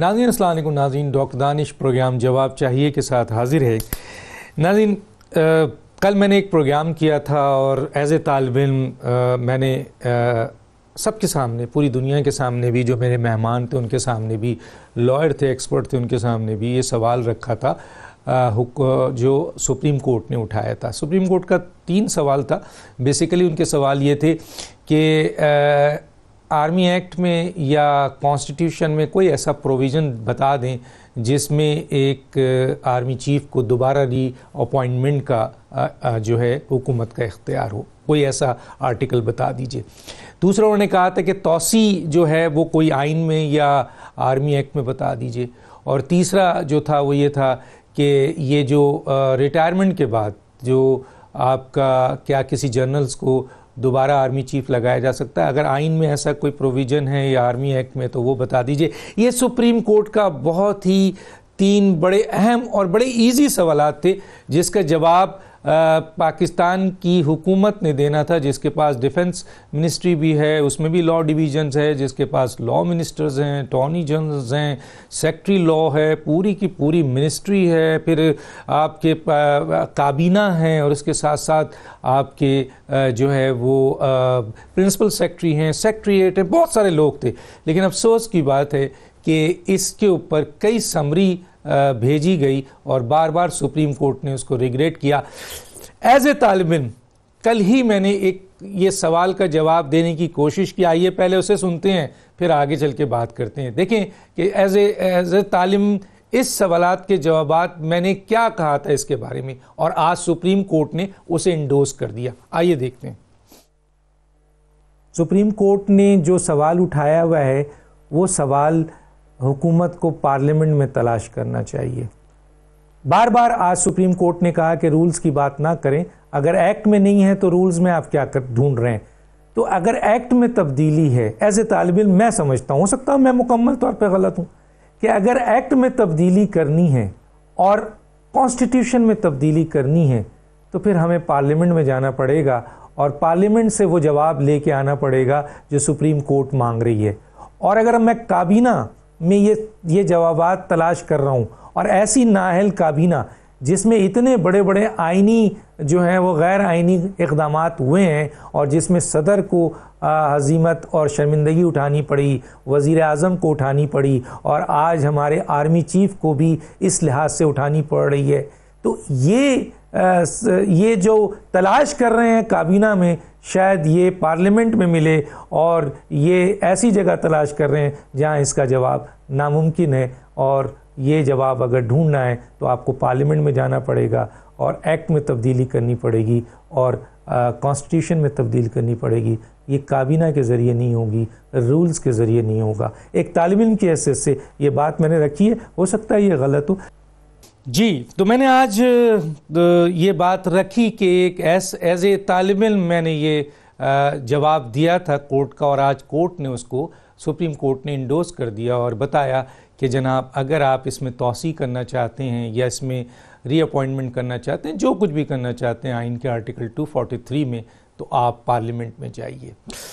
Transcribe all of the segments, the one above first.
नाज़रीन अस्सलाम वालेकुम। नाज़रीन डॉक्टर दानिश प्रोग्राम जवाब चाहिए के साथ हाजिर है। नाज़रीन कल मैंने एक प्रोग्राम किया था और एज ए तालिब इल्म मैंने सबके सामने, पूरी दुनिया के सामने भी, जो मेरे मेहमान थे उनके सामने भी, लॉयर थे, एक्सपर्ट थे, उनके सामने भी ये सवाल रखा था जो सुप्रीम कोर्ट ने उठाया था। सुप्रीम कोर्ट का 3 सवाल था। बेसिकली उनके सवाल ये थे कि आर्मी एक्ट में या कॉन्स्टिट्यूशन में कोई ऐसा प्रोविज़न बता दें जिसमें एक आर्मी चीफ़ को दोबारा री अपॉइंटमेंट का जो है हुकूमत का इख्तियार हो, कोई ऐसा आर्टिकल बता दीजिए। दूसरा उन्होंने कहा था कि तौसी जो है वो कोई आइन में या आर्मी एक्ट में बता दीजिए। और तीसरा जो था वो ये था कि ये जो रिटायरमेंट के बाद जो आपका क्या किसी जनरल्स को दोबारा आर्मी चीफ लगाया जा सकता है, अगर आइन में ऐसा कोई प्रोविज़न है या आर्मी एक्ट में तो वो बता दीजिए। ये सुप्रीम कोर्ट का बहुत ही 3 बड़े अहम और बड़े इजी सवालात थे जिसका जवाब पाकिस्तान की हुकूमत ने देना था, जिसके पास डिफेंस मिनिस्ट्री भी है, उसमें भी लॉ डिवीजन्स है, जिसके पास लॉ मिनिस्टर्स हैं, अटॉर्नी जनरल्स हैं, सेक्रेटरी लॉ है, पूरी की पूरी मिनिस्ट्री है, फिर आपके काबीना है और उसके साथ साथ आपके जो है वो प्रिंसिपल सेक्रेटरी हैं, सेक्रेटरीट है, बहुत सारे लोग थे। लेकिन अफसोस की बात है कि इसके ऊपर कई समरी भेजी गई और बार बार सुप्रीम कोर्ट ने उसको रिग्रेट किया। एज ए तालिब इल्म कल ही मैंने एक ये सवाल का जवाब देने की कोशिश की। आइए पहले उसे सुनते हैं, फिर आगे चल के बात करते हैं। देखें कि एज ए तालिब इस सवालात के जवाबात मैंने क्या कहा था इसके बारे में, और आज सुप्रीम कोर्ट ने उसे इंडोर्स कर दिया। आइए देखते हैं। सुप्रीम कोर्ट ने जो सवाल उठाया हुआ है वो सवाल हुकूमत को पार्लियामेंट में तलाश करना चाहिए। बार बार आज सुप्रीम कोर्ट ने कहा कि रूल्स की बात ना करें, अगर एक्ट में नहीं है तो रूल्स में आप क्या ढूंढ रहे हैं। तो अगर एक्ट में तब्दीली है, एज ए तालिब इल्म मैं समझता हूँ, हो सकता है मैं मुकम्मल तौर पर गलत हूँ, कि अगर एक्ट में तब्दीली करनी है और कॉन्स्टिट्यूशन में तब्दीली करनी है तो फिर हमें पार्लियामेंट में जाना पड़ेगा और पार्लियामेंट से वो जवाब लेके आना पड़ेगा जो सुप्रीम कोर्ट मांग रही है। और अगर मैं काबीना में ये जवाबात तलाश कर रहा हूँ और ऐसी नाअहल काबीना जिसमें इतने बड़े बड़े आइनी जो हैं वो गैर आइनी इक़दामात हुए हैं और जिसमें सदर को हज़ीमत और शर्मिंदगी उठानी पड़ी, वज़ीर आज़म को उठानी पड़ी और आज हमारे आर्मी चीफ़ को भी इस लिहाज से उठानी पड़ रही है, तो ये जो तलाश कर रहे हैं काबीना में शायद ये पार्लियामेंट में मिले, और ये ऐसी जगह तलाश कर रहे हैं जहां इसका जवाब नामुमकिन है। और ये जवाब अगर ढूंढना है तो आपको पार्लियामेंट में जाना पड़ेगा और एक्ट में तब्दीली करनी पड़ेगी और कॉन्स्टिट्यूशन में तब्दील करनी पड़ेगी। ये काबीना के ज़रिए नहीं होगी, रूल्स के ज़रिए नहीं होगा। एक तालिब इल्म की हैसियत से ये बात मैंने रखी है, हो सकता है ये गलत हो जी। तो मैंने आज ये बात रखी कि एक एज ए तालिब इल्म मैंने ये जवाब दिया था कोर्ट का, और आज कोर्ट ने उसको, सुप्रीम कोर्ट ने इंडोर्स कर दिया और बताया कि जनाब अगर आप इसमें तौसी करना चाहते हैं या इसमें रीअपॉइंटमेंट करना चाहते हैं, जो कुछ भी करना चाहते हैं आइन के आर्टिकल 243 में, तो आप पार्लियामेंट में जाइए।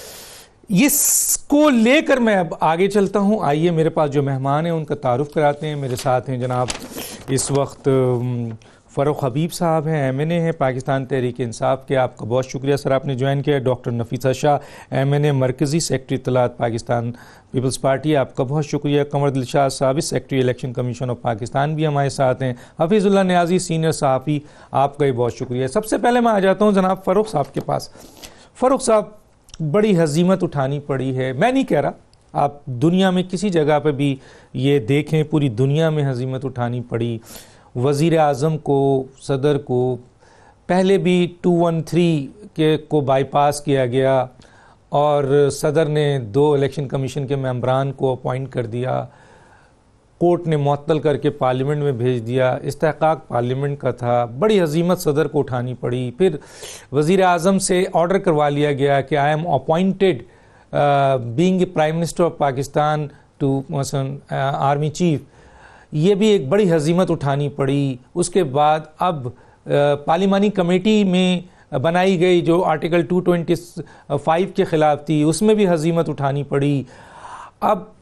इसको लेकर मैं अब आगे चलता हूँ। आइए मेरे पास जो मेहमान हैं उनका तारुफ कराते हैं। मेरे साथ हैं जनाब इस वक्त फ़ारूक हबीब साहब हैं, MNA हैं पाकिस्तान तहरीक इंसाफ के। आपका बहुत शुक्रिया सर, आपने ज्वाइन किया। डॉक्टर नफीसा शाह, MNA मरकज़ी सेक्रेटरी इत्तलात पाकिस्तान पीपल्स पार्टी, आपका बहुत शुक्रिया। Qamar Dilshad Sahab, secretary election commission of Pakistan भी हमारे साथ हैं। हफीज़ुल्लाह नियाज़ी, सीनियर सहाफ़ी, आपका भी बहुत शुक्रिया। सबसे पहले मैं आ जाता हूँ जनाब फ़ारूक साहब के पास। फ़ारूक साहब, बड़ी हज़ीमत उठानी पड़ी है, मैं नहीं कह रहा, आप दुनिया में किसी जगह पर भी ये देखें, पूरी दुनिया में हज़ीमत उठानी पड़ी। वज़ीर आज़म को, सदर को पहले भी 213 को बाईपास किया गया और सदर ने 2 इलेक्शन कमीशन के मेंबरान को अपॉइंट कर दिया, कोर्ट ने मुअत्तल करके पार्लियामेंट में भेज दिया, इस्तेहकाक पार्लियामेंट का था, बड़ी हज़ीमत सदर को उठानी पड़ी। फिर वज़ीर आज़म से ऑर्डर करवा लिया गया कि I am appointed being prime minister of Pakistan to army chief, ये भी एक बड़ी हज़ीमत उठानी पड़ी। उसके बाद अब पार्लिमानी कमेटी में बनाई गई जो आर्टिकल 225 के ख़िलाफ़ थी, उसमें भी हज़ीमत उठानी पड़ी। अब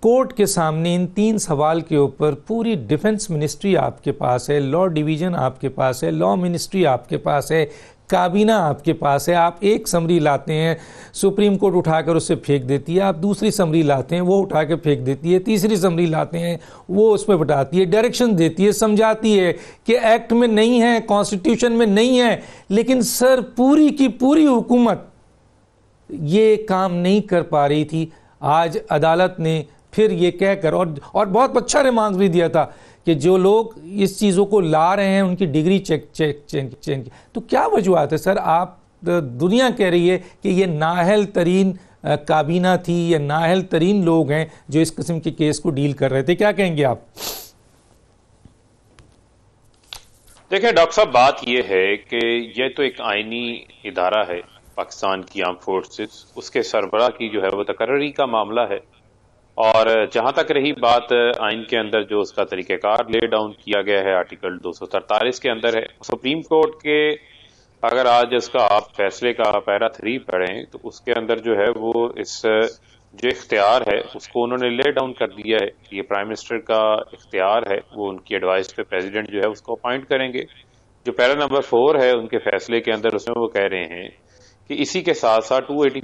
कोर्ट के सामने इन 3 सवाल के ऊपर पूरी डिफेंस मिनिस्ट्री आपके पास है, लॉ डिवीज़न आपके पास है, लॉ मिनिस्ट्री आपके पास है, काबीना आपके पास है। आप एक समरी लाते हैं, सुप्रीम कोर्ट उठाकर उससे फेंक देती है, आप दूसरी समरी लाते हैं, वो उठा के फेंक देती है, तीसरी समरी लाते हैं, वो उस पर बताती है, डायरेक्शन देती है, समझाती है कि एक्ट में नहीं है, कॉन्स्टिट्यूशन में नहीं है। लेकिन सर पूरी की पूरी हुकूमत ये काम नहीं कर पा रही थी। आज अदालत ने फिर ये कहकर और बहुत अच्छा रिमार्क भी दिया था कि जो लोग इस चीज़ों को ला रहे हैं उनकी डिग्री चेक। तो क्या वजूहत है सर? आप दुनिया कह रही है कि ये नाअहल तरीन काबीना थी, ये नाअहल तरीन लोग हैं जो इस किस्म के केस को डील कर रहे थे। क्या कहेंगे आप? देखिए डॉक्टर साहब, बात यह है कि यह तो एक आईनी इदारा है पाकिस्तान की आर्म फोर्सेस, उसके सरबराह की जो है वो तकर्री का मामला है। और जहां तक रही बात आइन के अंदर जो उसका तरीक़ेकार ले डाउन किया गया है आर्टिकल 243 के अंदर है, सुप्रीम कोर्ट के अगर आज इसका आप फैसले का पैरा 3 पढ़ें तो उसके अंदर जो है वो इस जो इख्तियार है उसको उन्होंने ले डाउन कर दिया है। ये प्राइम मिनिस्टर का इख्तियार है, वो उनकी एडवाइस पे प्रेसिडेंट जो है उसको अपॉइंट करेंगे। जो पैरा नंबर 4 है उनके फैसले के अंदर, उसमें वो कह रहे हैं कि इसी के साथ साथ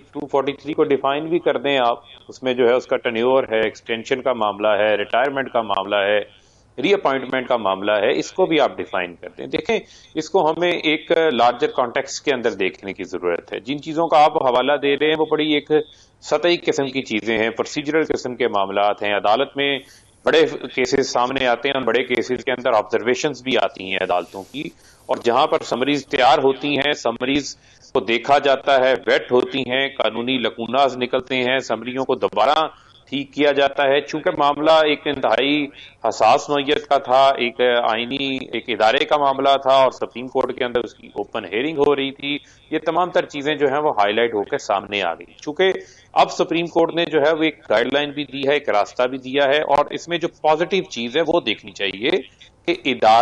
243 को डिफाइन भी कर दें आप। उसमें जो है उसका टन्योर है, एक्सटेंशन का मामला है, रिटायरमेंट का मामला है, रीअपॉइंटमेंट का मामला है, इसको भी आप डिफाइन कर दें। देखें, इसको हमें एक लार्जर कॉन्टेक्स्ट के अंदर देखने की जरूरत है। जिन चीजों का आप हवाला दे रहे हैं वो बड़ी एक सतही किस्म की चीजें हैं, प्रोसीजरल किस्म के मामलात हैं। अदालत में बड़े केसेस सामने आते हैं और बड़े केसेस के अंदर ऑब्जर्वेशंस भी आती हैं अदालतों की, और जहां पर समरीज तैयार होती हैं, समरीज को देखा जाता है, वेट होती हैं, कानूनी लकूनाज निकलते हैं, समरियों को दोबारा ठीक किया जाता है। चूंकि मामला एक इंतहाई हसास नौयत का था, एक आईनी एक इदारे का मामला था और सुप्रीम कोर्ट के अंदर उसकी ओपन हेयरिंग हो रही थी, ये तमाम तर चीजें जो है वो हाईलाइट होकर सामने आ गई। चूंकि अब सुप्रीम कोर्ट ने जो है वो एक गाइडलाइन भी दी है, एक रास्ता भी दिया है, और इसमें जो पॉजिटिव चीज है वो देखनी चाहिए कि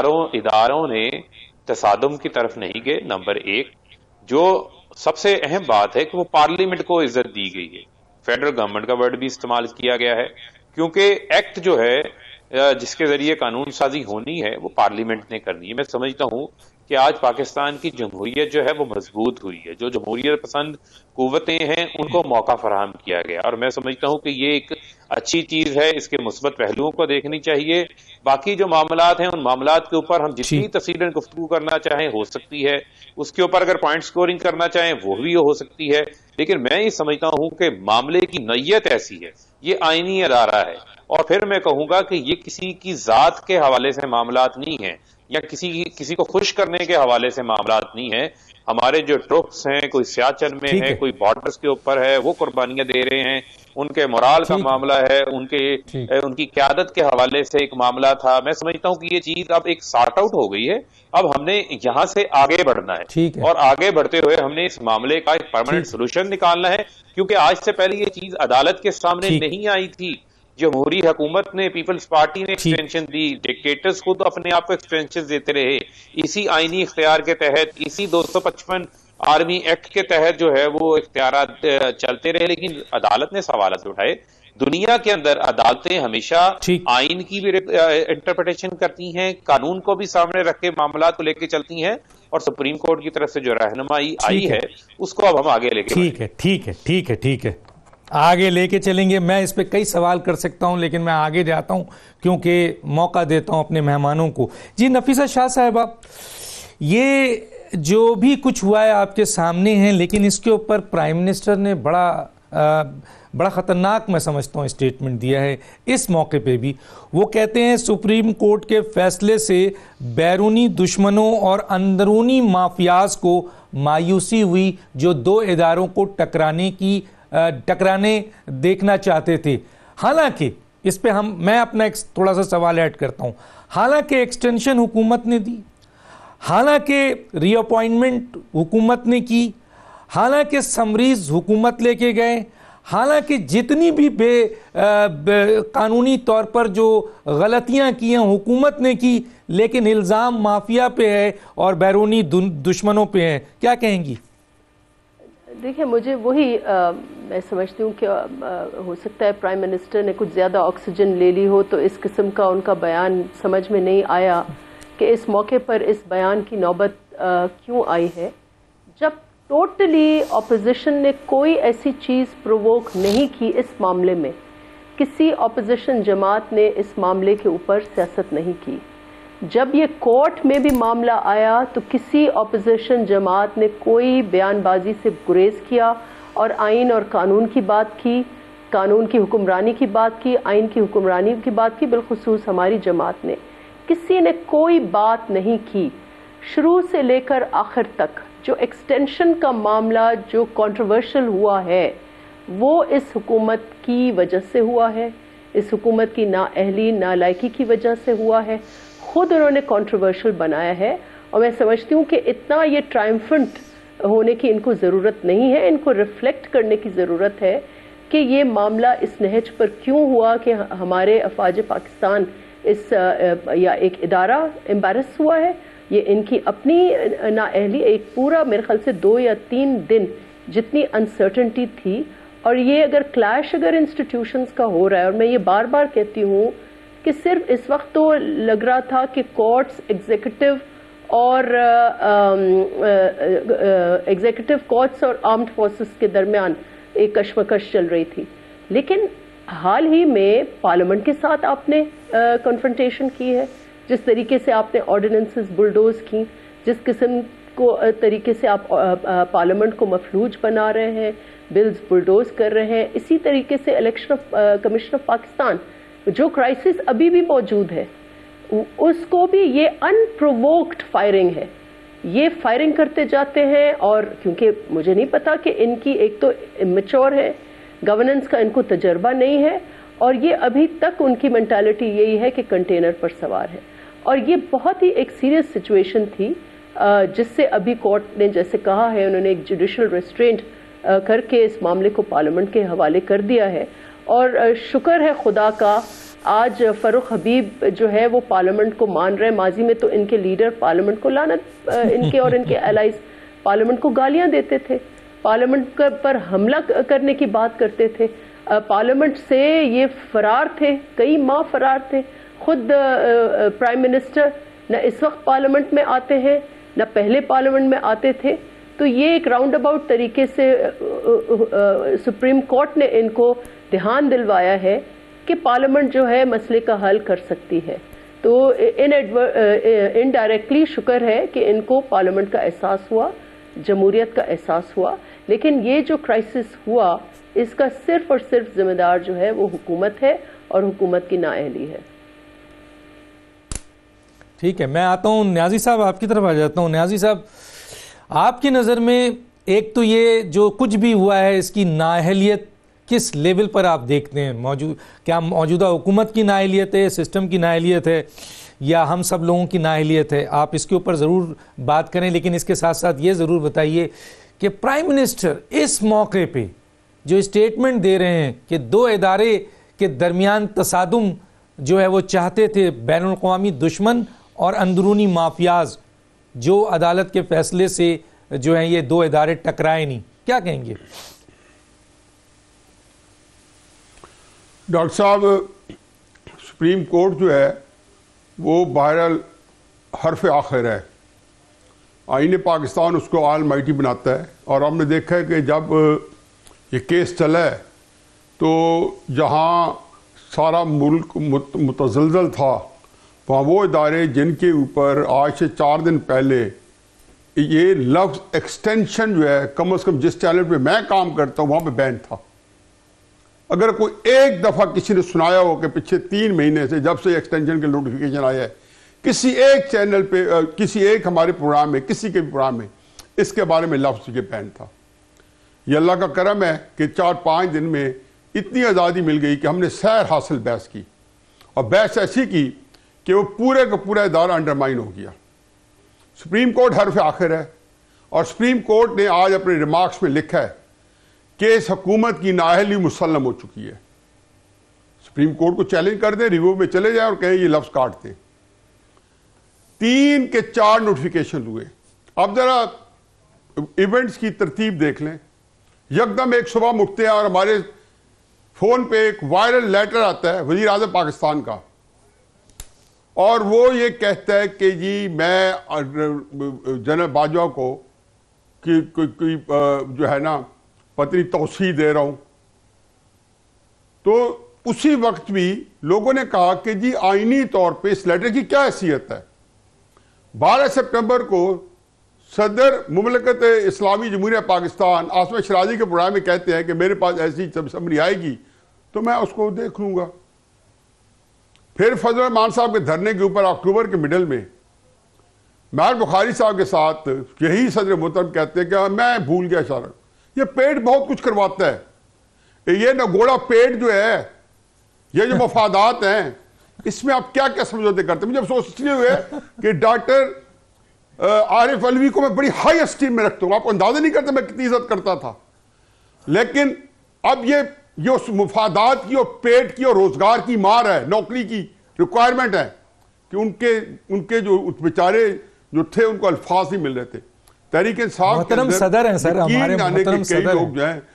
इदारों ने तसादुम की तरफ नहीं गए। नंबर 1, जो सबसे अहम बात है कि वो पार्लियामेंट को इज्जत दी गई है। फेडरल गवर्नमेंट का वर्ड भी इस्तेमाल किया गया है, क्योंकि एक्ट जो है जिसके जरिए कानून साजी होनी है वो पार्लियामेंट ने करनी है। मैं समझता हूं कि आज पाकिस्तान की जमहूरियत जो है वो मजबूत हुई है। जो जमहूरियत पसंद कुव्वतें हैं उनको मौका फराहम किया गया, और मैं समझता हूं कि ये एक अच्छी चीज है। इसके मुस्बत पहलुओं को देखनी चाहिए। बाकी जो मामलात हैं उन मामलात के ऊपर हम जितनी तफसीलन गुफ्तगू करना चाहें हो सकती है, उसके ऊपर अगर पॉइंट स्कोरिंग करना चाहें वो भी हो सकती है। लेकिन मैं ये समझता हूं कि मामले की नैयत ऐसी है, ये आईनी अदारा है, और फिर मैं कहूंगा कि ये किसी की जात के हवाले से मामलात नहीं है या किसी को खुश करने के हवाले से मामलात नहीं है। हमारे जो ट्रुप्स हैं, कोई सियाचन में है, कोई बॉर्डर्स के ऊपर है, वो कुर्बानियां दे रहे हैं, उनके मोराल का मामला है, उनकी क्यादत के हवाले से एक मामला था। मैं समझता हूं कि ये चीज अब एक सॉर्ट आउट हो गई है। अब हमने यहां से आगे बढ़ना है, और आगे बढ़ते हुए हमने इस मामले का एक परमानेंट सोल्यूशन निकालना है, क्योंकि आज से पहले ये चीज अदालत के सामने नहीं आई थी। जमहूरी हुकूमत ने, पीपल्स पार्टी ने एक्सटेंशन दी, डिक्टेटर्स खुद अपने आप को एक्सटेंशन देते रहे। इसी आईनी इख्तियार के तहत, इसी 255 आर्मी एक्ट के तहत जो है वो इख्तियारात चलते रहे, लेकिन अदालत ने सवालात उठाए। दुनिया के अंदर अदालतें हमेशा आइन की भी इंटरप्रिटेशन करती हैं, कानून को भी सामने रख के मामला को लेकर चलती हैं, और सुप्रीम कोर्ट की तरफ से जो रहनुमाई आई है उसको अब हम आगे लेके ठीक है, आगे लेके चलेंगे। मैं इस पे कई सवाल कर सकता हूं, लेकिन मैं आगे जाता हूं क्योंकि मौका देता हूं अपने मेहमानों को। जी नफीसा शाह साहिबा, ये जो भी कुछ हुआ है आपके सामने है, लेकिन इसके ऊपर प्राइम मिनिस्टर ने बड़ा ख़तरनाक, मैं समझता हूँ, स्टेटमेंट दिया है इस मौके पे भी। वो कहते हैं सुप्रीम कोर्ट के फैसले से बैरूनी दुश्मनों और अंदरूनी माफियाज को मायूसी हुई जो 2 इदारों को टकराने देखना चाहते थे। हालांकि इस पे मैं अपना एक थोड़ा सा सवाल ऐड करता हूँ। हालांकि एक्सटेंशन हुकूमत ने दी, हालांकि रीअपॉइंटमेंट हुकूमत ने की, हालांकि समरीज हुकूमत लेके गए, हालांकि जितनी भी कानूनी तौर पर जो गलतियां की हैं हुकूमत ने की, लेकिन इल्ज़ाम माफिया पे है और बैरूनी दुश्मनों पे है। क्या कहेंगी? देखिए, मुझे वही मैं समझती हूँ कि हो सकता है प्राइम मिनिस्टर ने कुछ ज़्यादा ऑक्सीजन ले ली हो, तो इस किस्म का उनका बयान समझ में नहीं आया कि इस मौके पर इस बयान की नौबत क्यों आई है, जब टोटली ऑपोजिशन ने कोई ऐसी चीज़ प्रोवोक नहीं की इस मामले में। किसी ऑपोजिशन जमात ने इस मामले के ऊपर सियासत नहीं की। जब ये कोर्ट में भी मामला आया तो किसी ऑपोजिशन जमात ने कोई बयानबाजी से गुरेज किया और आइन और कानून की बात की, कानून की हुक्मरानी की बात की, आइन की हुक्मरानी की बात की। बिलखुसूस हमारी जमात ने किसी ने कोई बात नहीं की। शुरू से लेकर आखिर तक जो एक्सटेंशन का मामला जो कंट्रोवर्शियल हुआ है वो इस हुकूमत की वजह से हुआ है, इस हुकूमत की नाअहली नालायकी की वजह से हुआ है। खुद उन्होंने कंट्रोवर्शियल बनाया है और मैं समझती हूँ कि इतना ये ट्रायम्फेंट होने की इनको ज़रूरत नहीं है। इनको रिफ्लेक्ट करने की ज़रूरत है कि ये मामला इस नहज पर क्यों हुआ कि हमारे अफवाज पाकिस्तान इस या एक इदारा एम्बैरस हुआ है। ये इनकी अपनी नाअहली, एक पूरा मेरे ख्याल से 2 या 3 दिन जितनी अनसर्टेनिटी थी, और ये अगर क्लैश अगर इंस्टीट्यूशंस का हो रहा है, और मैं ये बार बार कहती हूँ कि सिर्फ इस वक्त तो लग रहा था कि कोर्ट्स एग्जीक्यूटिव कोर्ट्स और आर्म्ड फोर्सेस के दरमियान एक कशमकश चल रही थी, लेकिन हाल ही में पार्लियामेंट के साथ आपने कन्फ्रंटेशन की है। जिस तरीके से आपने ऑर्डिनेंसेस बुलडोज की, जिस किस्म को तरीके से आप पार्लियामेंट को मफलूज बना रहे हैं, बिल्स बुलडोज कर रहे हैं, इसी तरीके से इलेक्शन कमीशन ऑफ पाकिस्तान जो क्राइसिस अभी भी मौजूद है उसको भी ये अनप्रोवोक्ड फायरिंग है। ये फायरिंग करते जाते हैं, और क्योंकि मुझे नहीं पता कि इनकी एक तो इमेच्योर है, गवर्नेंस का इनको तजर्बा नहीं है, और ये अभी तक उनकी मेंटालिटी यही है कि कंटेनर पर सवार है। और ये बहुत ही एक सीरियस सिचुएशन थी जिससे अभी कोर्ट ने जैसे कहा है, उन्होंने एक जुडिशल रेस्ट्रेंट करके इस मामले को पार्लियामेंट के हवाले कर दिया है। और शुक्र है खुदा का, आज फरूक हबीब जो है वो पार्लियामेंट को मान रहे हैं। माजी में तो इनके लीडर पार्लियामेंट को लानत, इनके और इनके एलाइज पार्लियामेंट को गालियां देते थे, पार्लियामेंट पर हमला करने की बात करते थे, पार्लियामेंट से ये फरार थे, कई माह फरार थे। खुद प्राइम मिनिस्टर न इस वक्त पार्लियामेंट में आते हैं न पहले पार्लियामेंट में आते थे। तो ये एक राउंड अबाउट तरीके से सुप्रीम कोर्ट ने इनको ध्यान दिलवाया है कि पार्लियामेंट जो है मसले का हल कर सकती है। तो इनडायरेक्टली शुक्र है कि इनको पार्लियामेंट का एहसास हुआ, जमहूरियत का एहसास हुआ। लेकिन ये जो क्राइसिस हुआ इसका सिर्फ और सिर्फ जिम्मेदार जो है वो हुकूमत है और हुकूमत की नाअहली है। ठीक है, मैं आता हूँ न्याजी साहब, आपकी तरफ आ जाता हूँ। न्याजी साहब, आपकी नज़र में एक तो ये जो कुछ भी हुआ है इसकी नाअहलियत किस लेवल पर आप देखते हैं? क्या मौजूदा हुकूमत की नाअहलियत है, सिस्टम की नाअहलियत है, या हम सब लोगों की नाअहलियत है? आप इसके ऊपर ज़रूर बात करें, लेकिन इसके साथ साथ ये ज़रूर बताइए कि प्राइम मिनिस्टर इस मौके पे जो स्टेटमेंट दे रहे हैं कि 2 इदारे के दरमियान तसादुम जो है वो चाहते थे, बैनुल अक़वामी दुश्मन और अंदरूनी माफियाज, जो अदालत के फैसले से जो है ये 2 इदारे टकराए नहीं, क्या कहेंगे? डॉक्टर साहब, सुप्रीम कोर्ट जो है वो बहरहाल हर्फ आखिर है। आईन पाकिस्तान उसको आल माइटी बनाता है, और हमने देखा है कि जब ये केस चला है तो जहां सारा मुल्क मुतज़लज़ल था, वहाँ वो इदारे जिनके ऊपर आज से 4 दिन पहले ये लफ्ज़ एक्सटेंशन जो है कम से कम जिस चैनल पे मैं काम करता हूँ वहाँ पे बैन था। अगर कोई एक दफ़ा किसी ने सुनाया हो कि पिछले 3 महीने से जब से एक्सटेंशन के नोटिफिकेशन आया है, किसी एक चैनल पे किसी एक हमारे प्रोग्राम में, किसी के भी प्रोग्राम में इसके बारे में लफ्ज़ के बैन था। ये अल्लाह का करम है कि 4-5 दिन में इतनी आज़ादी मिल गई कि हमने सैर हासिल बहस की, और बहस ऐसी की कि वो पूरे का पूरा इदारा अंडरमाइन हो गया। सुप्रीम कोर्ट हर्फ आखिर है, और सुप्रीम कोर्ट ने आज अपने रिमार्क्स में लिखा है कि इस हुकूमत की नाअहली मुसल्लम हो चुकी है। सुप्रीम कोर्ट को चैलेंज कर दें, रिव्यू में चले जाएं और कहें ये लफ्ज़ काट दें। 3 के 4 नोटिफिकेशन हुए। अब जरा इवेंट्स की तरतीब देख लें। यकदम एक सुबह उठते हैं और हमारे फोन पे एक वायरल लेटर आता है वजीर आज़म पाकिस्तान का, और वो ये कहता है कि जी मैं जनरल बाजवा को कोई जो है ना पत्नी तौसीह दे रहा हूं। तो उसी वक्त भी लोगों ने कहा कि जी आईनी तौर पे इस लेटर की क्या हैसियत है। 12 सितंबर को सदर मुमलकत इस्लामी जमहूरिया पाकिस्तान आसम शराजी के प्रोग्राम में कहते हैं कि मेरे पास ऐसी समरी आएगी तो मैं उसको देख लूंगा। फिर फजल रहमान साहब के धरने के ऊपर अक्टूबर के मिडल में महर बुखारी साहब के साथ यही सदर मोहतरम कहते हैं कि मैं भूल गया सारा। ये पेट बहुत कुछ करवाता है, ये नगोड़ा पेट जो है, ये जो मफादात हैं, इसमें आप क्या क्या समझौते करते हैं। मुझे अफसोस इसलिए हुए कि डॉक्टर आरिफ अलवी को मैं बड़ी हाई एस्टीम में रखता हूँ, आपको अंदाजा नहीं करते मैं कितनी इज्जत करता था। लेकिन अब ये उस मुफादात की और पेट की और रोजगार की मार है, नौकरी की रिक्वायरमेंट है कि उनके जो बेचारे जो थे उनको अल्फाज नहीं मिल रहे थे। तहरीक इंसाफ के अंदर सदर हैं सर, हमारे मोहतरम कई लोग जो हैं,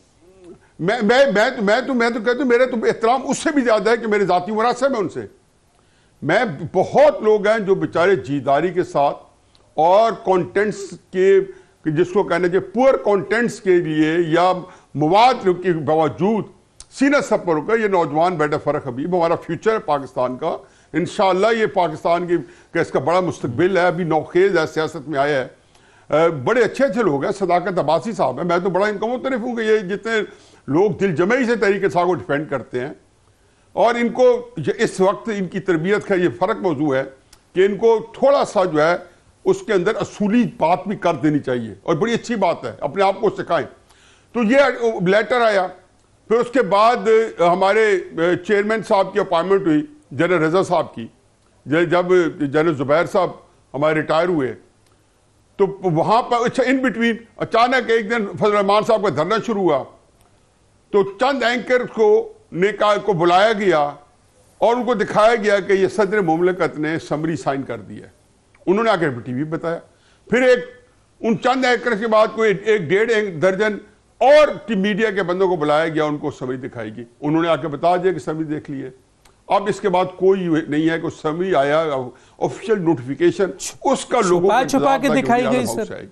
मैं तो कहता हूं मेरे तो एहतराम उससे भी ज्यादा है कि मेरे जाती मुरासब है उनसे। मैं बहुत लोग हैं जो बेचारे जीदारी के साथ और कंटेंट्स के जिसको कहना चाहिए पुअर कंटेंट्स के लिए या मवाद के बावजूद सीना सब पर होकर ये नौजवान बैठा फर्क हबीब हमारा फ्यूचर है पाकिस्तान का। इंशाअल्लाह ये पाकिस्तान की इसका बड़ा मुस्तकबिल है, अभी नौखेज है, सियासत में आया है। बड़े अच्छे अच्छे लोग हैं, सदाकत अब्बासी साहब है, मैं तो बड़ा इनका मुतरफ हूँ कि ये जितने लोग दिल जमई से तरीके साहब को डिफेंड करते हैं और इनको इस वक्त इनकी तरबियत का ये फर्क मौजू है कि इनको थोड़ा सा जो है उसके अंदर असूली बात भी कर देनी चाहिए और बड़ी अच्छी बात है, अपने आप को सिखाएं। तो ये लेटर आया, फिर उसके बाद हमारे चेयरमैन साहब की अपॉइंटमेंट हुई जनरल रजा साहब की। जब जनरल जुबैर साहब हमारे रिटायर हुए तो वहां पर अच्छा इन बिटवीन अचानक एक दिन फजल रहमान साहब का धरना शुरू हुआ तो चंद एंकर को बुलाया गया और उनको दिखाया गया कि ये सदर मुमलकत ने समरी साइन कर दी है। उन्होंने आकर टीवी बताया। फिर उन चंद एंकर के बाद कोई एक डेढ़ दर्जन और मीडिया के बंदों को बुलाया गया, उनको समरी दिखाएगी। उन्होंने आके बता दिया कि समरी देख ली है। अब इसके बाद कोई नहीं है कि समरी आया ऑफिशियल नोटिफिकेशन उसका लोगों छुपा के दिखाई गई सर।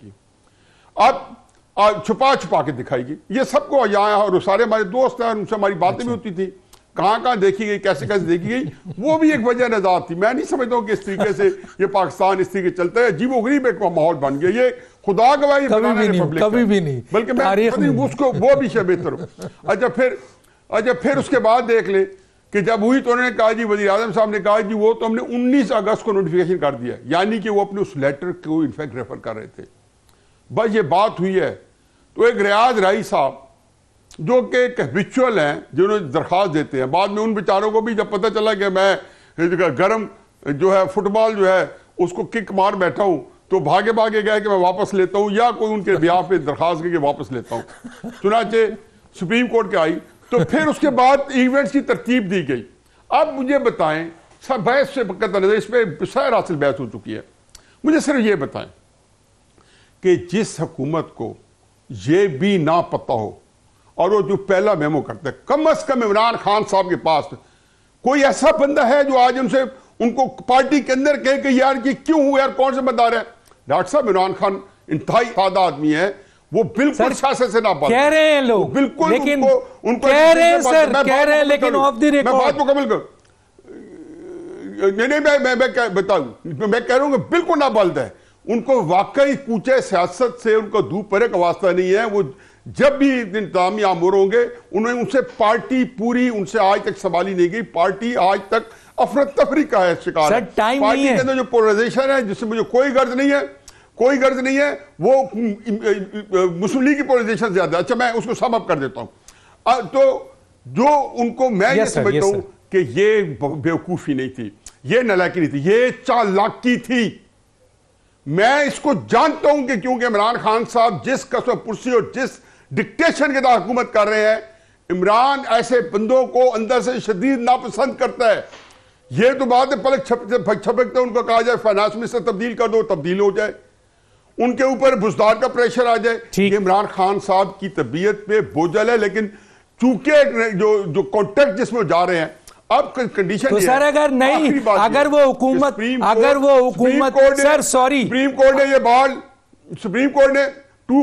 अब छुपा के दिखाएगी ये सबको यहाँ, और सारे हमारे दोस्त हैं, उनसे हमारी बातें भी होती थी, कहाँ देखी गई, कैसे देखी गई, वो भी एक वजह नजात थी। मैं नहीं समझता हूँ कि इस तरीके से ये पाकिस्तान इस तरीके चलता है। अजीब गरीब एक माहौल बन गया। ये खुदा गवाही कभी भी नहीं, बल्कि मैं उसको वो भी बेहतर हो। अच्छा फिर उसके बाद देख ले कि जब हुई तो उन्होंने कहा जी, वज़ीर आज़म साहब ने कहा जी वो तो हमने 19 अगस्त को नोटिफिकेशन कर दिया, यानी कि वो अपने उस लेटर को इनफैक्ट रेफर कर रहे थे। बस ये बात हुई है तो एक रियाज राई साहब जो कि एक हैबिचुअल हैं जिन्होंने दरख्वास्त देते हैं, बाद में उन बेचारों को भी जब पता चला कि मैं गरम जो है फुटबॉल जो है उसको किक मार बैठा हूं तो भागे गए कि मैं वापस लेता हूं या कोई उनके ब्याह पे दरख्वास्त करके वापस लेता हूं। चुनाचे सुप्रीम कोर्ट के आई तो फिर उसके बाद इवेंट्स की तरतीब दी गई। अब मुझे बताएं, सब बहस से नजर इस पर सैर हासिल बहस हो चुकी है, मुझे सिर्फ ये बताएं कि जिस हुकूमत को ये भी ना पता हो और वो जो पहला मेमो करता है, कम से कम इमरान खान साहब के पास कोई ऐसा बंदा है जो आज उनको पार्टी के अंदर कहे कि यार ये क्यों हुआ, यार कौन सा बंदा है। डॉक्टर साहब इमरान खान इंतहाई सादा आदमी है, वो बिल्कुल सियासत से ना बात कह रहे हैं लोग, बिल्कुल लेकिन उनको कह रहे हैं सर, कह रहे हैं लेकिन ऑफ द रिकॉर्ड। मैं बात मुकम्मल कर नहीं, मैं बताऊं, मैं कह रहा हूं कि बिल्कुल ना बल्द है। उनको वाकई कूचे सियासत से उनको धूप परे का वास्ता नहीं है। वो जब भी इंतजामी आमूर होंगे उन्होंने उनसे पार्टी पूरी उनसे आज तक संभाली नहीं गई। पार्टी आज तक अफरा तफरी का है शिकार है। पार्टी के अंदर जो पोलराइजेशन है जिससे मुझे कोई गर्ज नहीं है, वो मुस्लिम लीग की पोलराइजेशन ज्यादा। अच्छा मैं उसको सम अप कर देता हूं। तो जो उनको मैं ये समझता हूं कि ये बेवकूफी नहीं थी, ये नालायकी नहीं थी, ये चालाकी थी। मैं इसको जानता हूं कि क्योंकि इमरान खान साहब जिस कसम पुरसी और जिस डिक्टेशन के तहत हुकूमत कर रहे हैं, इमरान ऐसे बंदों को अंदर से शदीद नापसंद करता है। ये तो बात है, पलक छपकते उनको कहा जाए फाइनेंस मिनिस्टर तब्दील कर दो, तब्दील हो जाए। उनके ऊपर बुजदार का प्रेशर आ जाए। ठीक। ये इमरान खान साहब की तबीयत पे बोझल है, लेकिन चूंकि जो कॉन्टेक्ट जिसमें जा रहे हैं, अब कंडीशन तो सर अगर नहीं, अगर वो हुकूमत सर सॉरी सुप्रीम कोर्ट ने ये बहाल, सुप्रीम कोर्ट ने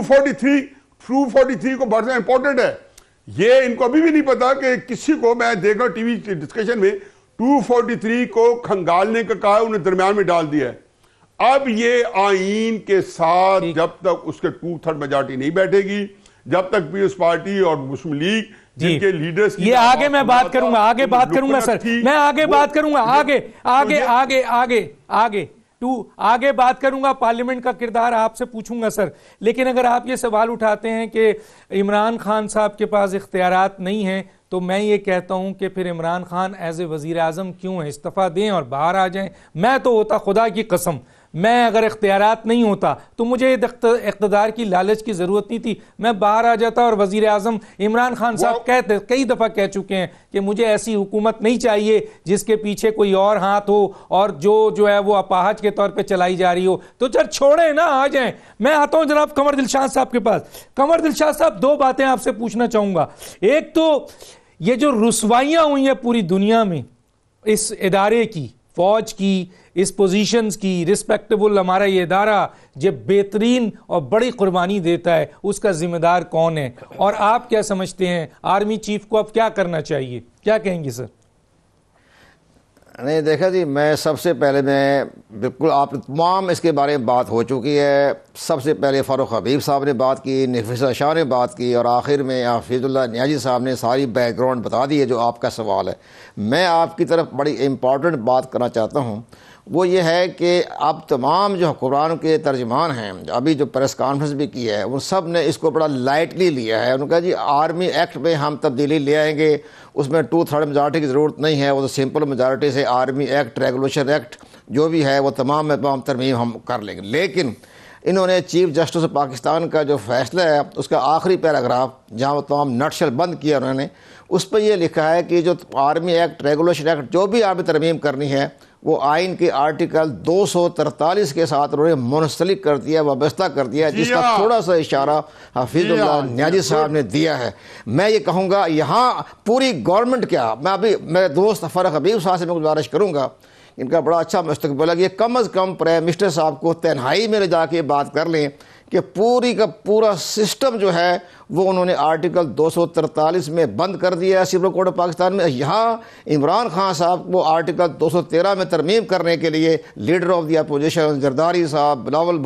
243 को बढ़ना इंपॉर्टेंट है। ये इनको अभी भी नहीं पता कि किसी को, मैं देख रहा हूं टीवी डिस्कशन में, 243 को खंगालने का कहा, उन्हें दरमियान में डाल दिया है। अब ये आईन के साथ जब तक उसके 2/3 मेजॉरिटी नहीं बैठेगी, जब तक पीपल्स पार्टी और मुस्लिम लीग जिनके लीडर्स, ये आगे मैं बात करूंगा, आगे बात करूंगा सर, मैं आगे बात करूंगा, आगे बात करूंगा, पार्लियामेंट का किरदार आपसे पूछूंगा सर। लेकिन अगर आप ये सवाल उठाते हैं कि इमरान खान साहब के पास इख्तियारात नहीं है, तो मैं ये कहता हूं कि फिर इमरान खान एज ए वजीर आजम क्यों है, इस्तीफा दें और बाहर आ जाएं। मैं तो होता, खुदा की कसम, मैं अगर इख्तियारात नहीं होता तो मुझे इख्तिदार की लालच की जरूरत नहीं थी, मैं बाहर आ जाता। और वजीर आजम इमरान खान साहब कई दफा कह चुके हैं कि मुझे ऐसी हुकूमत नहीं चाहिए जिसके पीछे कोई और हाथ हो और जो है वो अपाहज के तौर पे चलाई जा रही हो। तो चल छोड़े ना, आ जाएं। मैं आता हूं जनाब कमर दिलशाद साहब के पास। कमर दिलशाद साहब, दो बातें आपसे पूछना चाहूंगा। एक तो ये जो रुसवाइयां हुई हैं पूरी दुनिया में इस इदारे की, फौज की, इस पोजीशंस की, रिस्पेक्टेबल हमारा ये इदारा जब बेहतरीन और बड़ी कुर्बानी देता है, उसका जिम्मेदार कौन है? और आप क्या समझते हैं आर्मी चीफ को अब क्या करना चाहिए, क्या कहेंगे सर? नहीं देखा जी, मैं सबसे पहले मैं बिल्कुल, आप तमाम इसके बारे में बात हो चुकी है। सबसे पहले फ़ारूक हबीब साहब ने बात की, नफीसा शाह ने बात की, और आखिर में हफीजुल्लाह नियाज़ी साहब ने सारी बैकग्राउंड बता दी है जो आपका सवाल है। मैं आपकी तरफ बड़ी इम्पॉर्टेंट बात करना चाहता हूँ, वो ये है कि अब तमाम जो हुक्मरान के तर्जमान हैं, अभी जो प्रेस कॉन्फ्रेंस भी की है, उन सब ने इसको बड़ा लाइटली लिया है। उन्होंने कहा जी आर्मी एक्ट में हम तब्दीली ले आएंगे, उसमें 2/3 मेजॉरिटी की ज़रूरत नहीं है, वो तो सिंपल मेजॉरिटी से आर्मी एक्ट, रेगुलेशन एक्ट जो भी है वो तमाम तरमीम हम कर लेंगे। लेकिन इन्होंने चीफ जस्टिस ऑफ पाकिस्तान का जो फैसला है उसका आखिरी पैराग्राफ जहाँ वो तमाम नटशल बंद किया उन्होंने, उस पर यह लिखा है कि जो आर्मी एक्ट, रेगुलेशन एक्ट जो भी आर्मी तरमीम करनी है वो आइन के आर्टिकल 243 के साथ उन्होंने मुंसलिक कर दिया, वाबस्ता कर दिया, जिसका थोड़ा सा इशारा हफीजुल्लाह नियाज़ी साहब ने दिया है। मैं ये कहूँगा यहाँ पूरी गवर्नमेंट क्या, मैं अभी मेरे दोस्त फ़ारूक हबीब साहब से मैं गुजारिश करूँगा, इनका बड़ा अच्छा मुस्तकबिल है, ये कम अज़ कम प्राइम मिनिस्टर साहब को तन्हाई में ले जाके बात कर लें कि पूरी का पूरा सिस्टम जो है वो उन्होंने आर्टिकल 243 में बंद कर दिया है सुप्रीम कोर्ट ऑफ पाकिस्तान में। यहाँ इमरान खान साहब को आर्टिकल 213 में तरमीम करने के लिए leader of the opposition Zardari Sahab, Bilawal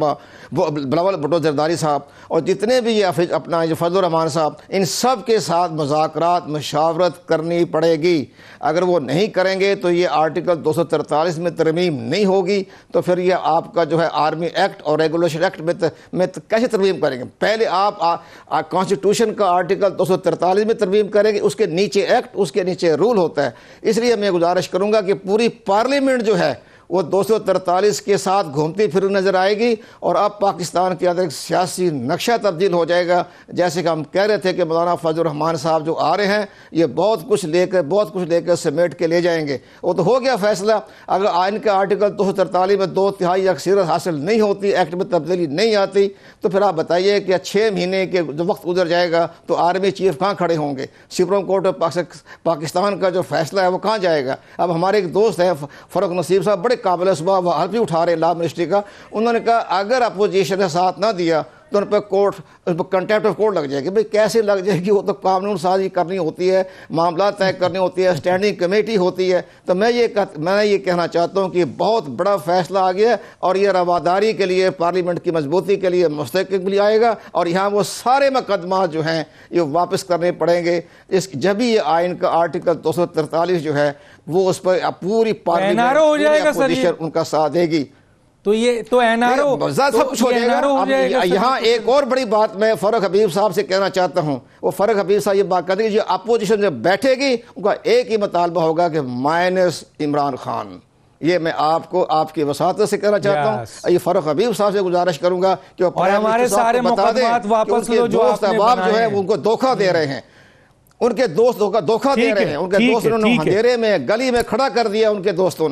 Bhutto Zardari साहब और जितने भी ये अपना जो फजलुर रहमान साहब, इन सब के साथ मुज़ाकरात, मशावरत करनी पड़ेगी। अगर वो नहीं करेंगे तो ये आर्टिकल 243 में तरमीम नहीं होगी, तो फिर ये आपका जो है आर्मी एक्ट और रेगुलेशन एक्ट में कैसे तरमीम करेंगे? पहले आप कॉन्स्टिट्यूशन का आर्टिकल 243 में तरमीम करेंगे, उसके नीचे एक्ट, उसके नीचे रूल होता है। इसलिए मैं गुजारिश करूंगा कि पूरी पार्लियामेंट जो है वो 243 के साथ घूमती फिर नजर आएगी और अब पाकिस्तान के अंदर एक सियासी नक्शा तब्दील हो जाएगा। जैसे कि हम कह रहे थे कि मौलाना फजलुर रहमान साहब जो आ रहे हैं ये बहुत कुछ लेकर समेट के ले जाएंगे। वो तो हो गया फैसला। अगर आइन के आर्टिकल 243 में 2/3 अक्सरियत हासिल नहीं होती, एक्ट में तब्दीली नहीं आती, तो फिर आप बताइए कि 6 महीने के जो वक्त गुजर जाएगा तो आर्मी चीफ कहाँ खड़े होंगे? सुप्रीम कोर्ट ऑफ पाकिस्तान का जो फैसला है वो कहाँ जाएगा? अब हमारे एक दोस्त हैं फ़ारूक नसीब साहब, बड़े काबिल सुबह हल्फ भी उठा रहे लॉ मिनिस्ट्री का, उन्होंने कहा अगर अपोजिशन ने साथ ना दिया तो उन पर कंटेम्प्ट ऑफ कोर्ट लग जाएगी। भाई कैसे लग जाएगी? वो तो कानून साजी करनी होती है, मामला तय करनी होती है, स्टैंडिंग कमेटी होती है। तो मैं ये कहना चाहता हूँ कि बहुत बड़ा फैसला आ गया और ये रवादारी के लिए, पार्लियामेंट की मजबूती के लिए मुस्तकिल आएगा और यहाँ वो सारे मुकदमात जो हैं ये वापस करने पड़ेंगे। जब भी ये आइन का आर्टिकल 243 जो है वो उस पर पूरी पार्लियामेंट उनका साथ देगी, तो ये तो एनआरओ सब कुछ हो जाएगा। यहाँ एक और बड़ी बात मैं फ़ारूक हबीब साहब से कहना चाहता हूँ, वो फ़ारूक हबीब साहब ये बात करते हैं जो अपोजिशन जब बैठेगी उनका एक ही मुतालबा होगा कि माइनस इमरान खान। ये मैं आपको आपकी वसात से कहना चाहता हूँ। ये फ़ारूक हबीब साहब से गुजारिश करूंगा कि हमारे सारे मुकद्दमात वापस लो जो है उनको धोखा दे रहे हैं, उनके दोस्त धोखा दे रहे हैं, उनके दोस्त उन्होंने अंधेरे में गली में खड़ा कर दिया उनके दोस्तों ने।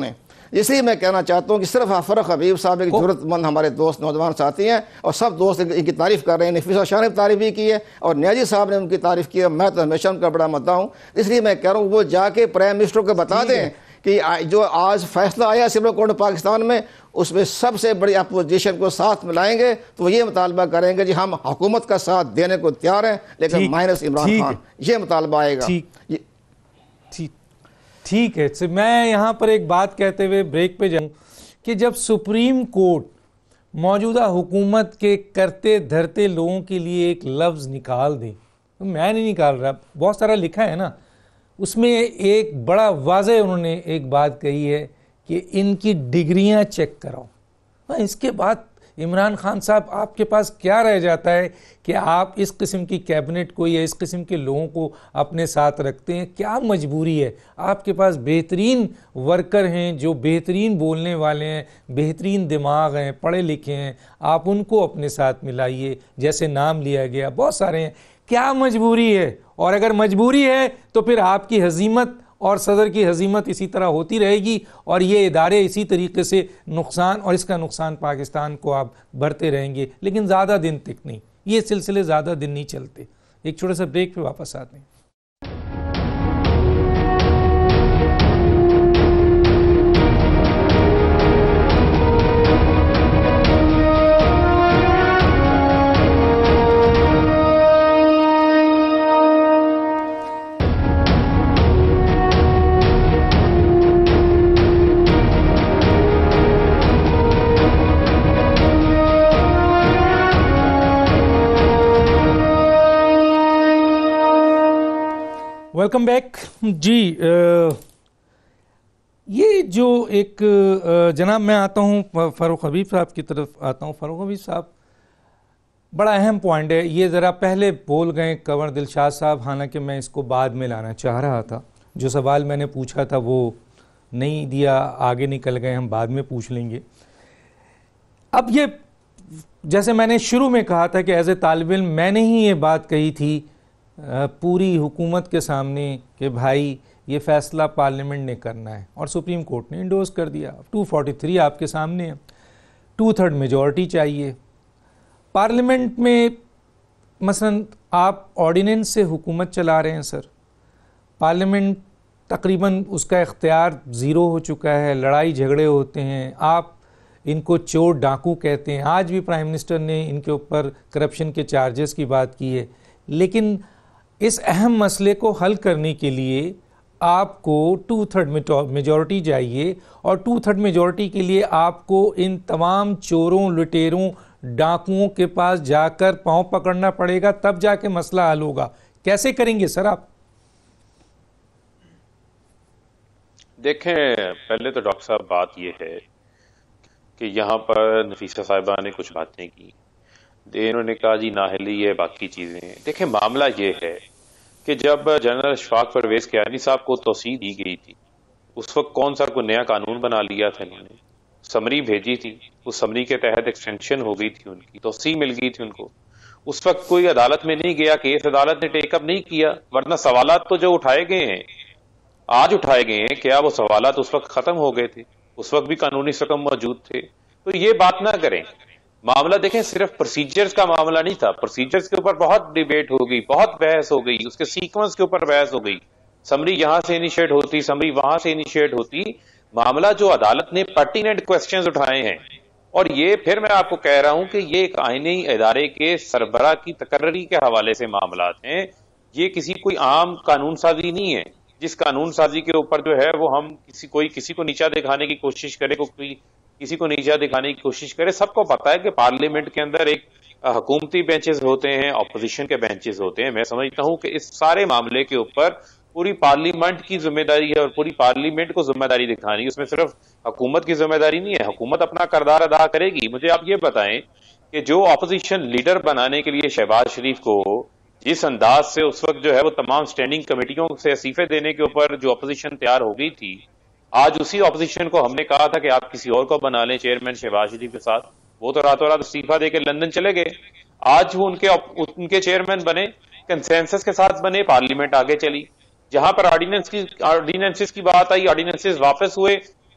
इसलिए मैं कहना चाहता हूँ कि सिर्फ फरूख हबीब साहब एक जरूरतमंद हमारे दोस्त नौजवान साथी हैं और सब दोस्त इनकी तारीफ कर रहे हैं। नफीसा शाह ने तारीफ भी की है और न्याजी साहब ने उनकी तारीफ की है। मैं तो हमेशा उनका बड़ा मद्दा हूँ, इसलिए मैं कह रहा हूँ वो जाके प्राइम मिनिस्टर को बता दें कि जो आज फैसला आया सुप्रीम कोर्ट पाकिस्तान में, उसमें सबसे बड़ी अपोजिशन को साथ मिलाएंगे तो वो ये मुतालबा करेंगे जी हम हुकूमत का साथ देने को तैयार हैं लेकिन माइनस इमरान खान, ये मुतालबा आएगा। ठीक है। तो मैं यहाँ पर एक बात कहते हुए ब्रेक पे जाऊँ कि जब सुप्रीम कोर्ट मौजूदा हुकूमत के करते धरते लोगों के लिए एक लफ्ज़ निकाल दे, तो मैं नहीं निकाल रहा, बहुत सारा लिखा है ना, उसमें एक बड़ा वाज़े उन्होंने एक बात कही है कि इनकी डिग्रियां चेक कराओ। इसके बाद इमरान खान साहब आपके पास क्या रह जाता है कि आप इस किस्म की कैबिनेट को या इस किस्म के लोगों को अपने साथ रखते हैं? क्या मजबूरी है? आपके पास बेहतरीन वर्कर हैं जो बेहतरीन बोलने वाले हैं, बेहतरीन दिमाग हैं, पढ़े लिखे हैं, आप उनको अपने साथ मिलाइए। जैसे नाम लिया गया बहुत सारे हैं, क्या मजबूरी है? और अगर मजबूरी है तो फिर आपकी हजीमत और सदर की हजीमत इसी तरह होती रहेगी और ये इदारे इसी तरीके से नुकसान और इसका नुकसान पाकिस्तान को आप भरते रहेंगे, लेकिन ज़्यादा दिन तक नहीं, ये सिलसिले ज़्यादा दिन नहीं चलते। एक छोटे सा ब्रेक पे वापस आते हैं। वेलकम बैक जी। ये जो एक जनाब मैं आता हूँ फ़ारूक हबीब साहब की तरफ आता हूँ। फ़ारूक हबीब साहब बड़ा अहम पॉइंट है, ये ज़रा पहले बोल गए कंवर दिलशाद साहब, हालांकि मैं इसको बाद में लाना चाह रहा था। जो सवाल मैंने पूछा था वो नहीं दिया, आगे निकल गए, हम बाद में पूछ लेंगे। अब ये जैसे मैंने शुरू में कहा था कि एज ए तालिब इल्म मैंने ही ये बात कही थी पूरी हुकूमत के सामने कि भाई ये फ़ैसला पार्लियामेंट ने करना है और सुप्रीम कोर्ट ने इंडोर्स कर दिया। 243 आपके सामने है, 2/3 मेजॉरिटी चाहिए पार्लियामेंट में। मसलन आप ऑर्डिनेंस से हुकूमत चला रहे हैं सर, पार्लियामेंट तकरीबन उसका इख्तियार ज़ीरो हो चुका है, लड़ाई झगड़े होते हैं, आप इनको चोर डाकू कहते हैं। आज भी प्राइम मिनिस्टर ने इनके ऊपर करप्शन के चार्जेस की बात की है, लेकिन इस अहम मसले को हल करने के लिए आपको 2/3 मेजॉरिटी चाहिए और 2/3 मेजॉरिटी के लिए आपको इन तमाम चोरों, लुटेरों, डाकुओं के पास जाकर पांव पकड़ना पड़ेगा, तब जाके मसला हल होगा। कैसे करेंगे सर आप? देखें, पहले तो डॉक्टर साहब बात यह है कि यहाँ पर नफीसा साहिबा ने कुछ बातें की, इन्होंने कहा जी नाहली है, बाकी चीजें। देखें, मामला ये है कि जब जनरल अशफाक परवेज कियानी साहब को तौसीह दी गई थी, उस वक्त कौन सा कोई नया कानून बना लिया था इन्होंने, समरी भेजी थी, उस समरी के तहत एक्सटेंशन हो गई थी, उनकी तौसीह मिल गई थी उनको। उस वक्त कोई अदालत में नहीं गया, केस अदालत ने टेकअप नहीं किया, वरना सवालात तो जो उठाए गए हैं, आज उठाए गए हैं, क्या वो सवालात उस वक्त खत्म हो गए थे? उस वक्त भी कानूनी सकम मौजूद थे। तो ये बात ना करें। मामला देखें, सिर्फ प्रोसीजर्स का मामला नहीं था, प्रोसीजर्स के ऊपर बहुत डिबेट हो गई, बहुत बहस हो गई, उसके सीक्वेंस के ऊपर बहस हो गई, समरी यहां से इनिशिएट होती, समरी वहां से इनिशिएट होती। मामला जो अदालत ने पर्टिनेंट क्वेश्चंस उठाए हैं, और ये फिर मैं आपको कह रहा हूं कि ये एक आईनी इदारे के सरबराह की तकर्री के हवाले से मामला हैं। ये किसी कोई आम कानून साजी नहीं है, जिस कानून साजी के ऊपर जो है वो हम किसी को नीचा दिखाने की कोशिश करे, किसी को नीचा दिखाने की कोशिश करे। सबको पता है कि पार्लियामेंट के अंदर एक हुकूमती बेंचेस होते हैं, ऑपोजिशन के बेंचेस होते हैं। मैं समझता हूं कि इस सारे मामले के ऊपर पूरी पार्लियामेंट की जिम्मेदारी है और पूरी पार्लियामेंट को जिम्मेदारी दिखानी है, उसमें सिर्फ हुकूमत की जिम्मेदारी नहीं है। हुकूमत अपना किरदार अदा करेगी। मुझे आप ये बताएं कि जो ऑपोजिशन लीडर बनाने के लिए शहबाज शरीफ को जिस अंदाज से उस वक्त जो है वो तमाम स्टैंडिंग कमेटियों से इस्तीफे देने के ऊपर जो अपोजिशन तैयार हो गई थी, आज उसी ऑपोजिशन को हमने कहा था कि आप किसी और को बना लें चेयरमैन शहबाज शरीफ के साथ, वो तो रातों रात इस्तीफा देकर लंदन चले गए। आज वो उनके चेयरमैन बने, कंसेंसस के साथ बने, पार्लियामेंट आगे चली। जहां पर ऑर्डिनेंसेस की बात आई, ऑर्डिनेंसेस वापस हुए,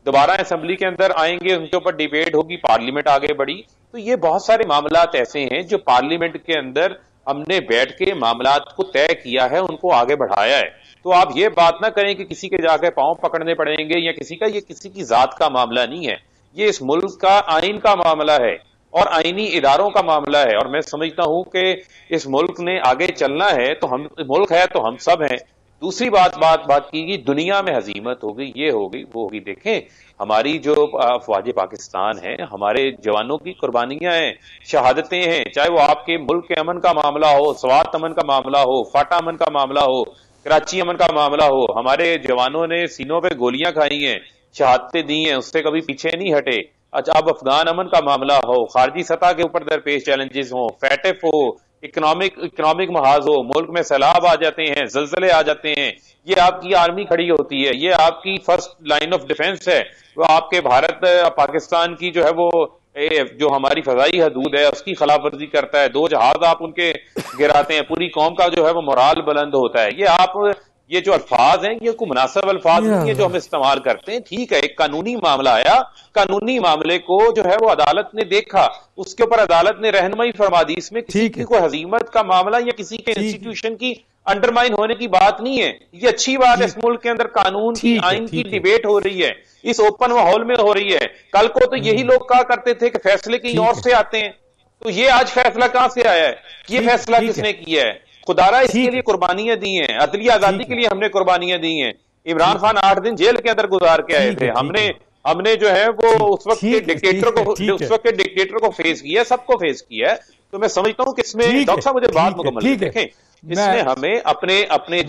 दोबारा असेंबली के अंदर आएंगे, उनके ऊपर डिबेट होगी, पार्लियामेंट आगे बढ़ी। तो ये बहुत सारे मामलात ऐसे हैं जो पार्लियामेंट के अंदर हमने बैठ के मामलात को तय किया है, उनको आगे बढ़ाया है। तो आप ये बात ना करें कि किसी के जाके पांव पकड़ने पड़ेंगे या किसी का, ये किसी की जात का मामला नहीं है, ये इस मुल्क का आइन का मामला है और आईनी इदारों का मामला है। और मैं समझता हूं कि इस मुल्क ने आगे चलना है तो हम, मुल्क है तो हम सब हैं। दूसरी बात की दुनिया में हजीमत हो गई, ये हो गई, वो होगी। देखें हमारी जो अफवाज पाकिस्तान है, हमारे जवानों की कुर्बानियां हैं, शहादतें हैं, चाहे वो आपके मुल्क के अमन का मामला हो, स्वात अमन का मामला हो, फाटा अमन का मामला हो, कराची अमन का मामला हो, हमारे जवानों ने सीनों पे गोलियां खाई हैं, शहादतें दी हैं, उससे कभी पीछे नहीं हटे। अच्छा, अब अफगान अमन का मामला हो, खारजी सतह के ऊपर दरपेश चैलेंजेस हो, फैटिफ हो, इकोनॉमिक महाज हो, मुल्क में सैलाब आ जाते हैं, जलजले आ जाते हैं, ये आपकी आर्मी खड़ी होती है, ये आपकी फर्स्ट लाइन ऑफ डिफेंस है। वो आपके भारत पाकिस्तान की जो है वो जो हमारी फजाई हदूद है उसकी खिलाफ वर्जी करता है, 2 जहाज आप उनके गिराते हैं, पूरी कौम का जो है वो मोराल बुलंद होता है। ये जो अल्फाज हैं ये कोई मुनासिब अल्फाज नहीं है जो हम इस्तेमाल करते हैं। ठीक है, एक कानूनी मामला आया, कानूनी मामले को जो है वो अदालत ने देखा, उसके ऊपर अदालत ने रहनुमाई फरमा दी। इसमें किसी की कोई हजीमत का मामला या किसी के इंस्टीट्यूशन की अंडरमाइन होने की बात नहीं है। ये अच्छी बात है, इस मुल्क के अंदर कानून की, आइन की डिबेट हो रही है, इस ओपन माहौल में हो रही है। कल को तो यही लोग कहा करते थे कि फैसले कहीं और से आते हैं, तो ये आज फैसला कहां से आया है? ये फैसला किसने किया है? खुदारा इसके लिए कुर्बानियां दी हैं, अदली आजादी के लिए हमने कुर्बानियां दी हैं। इमरान खान 8 दिन जेल के अंदर गुजार के आए थे, हमने जो है वो उस वक्त के डिक्टेटर को फेस किया, सबको फेस किया है। तो मैं समझता हूं कि इसमें डॉक्टर साहब मुझे बात मुकम्मल देखें, इसमें हमें अपने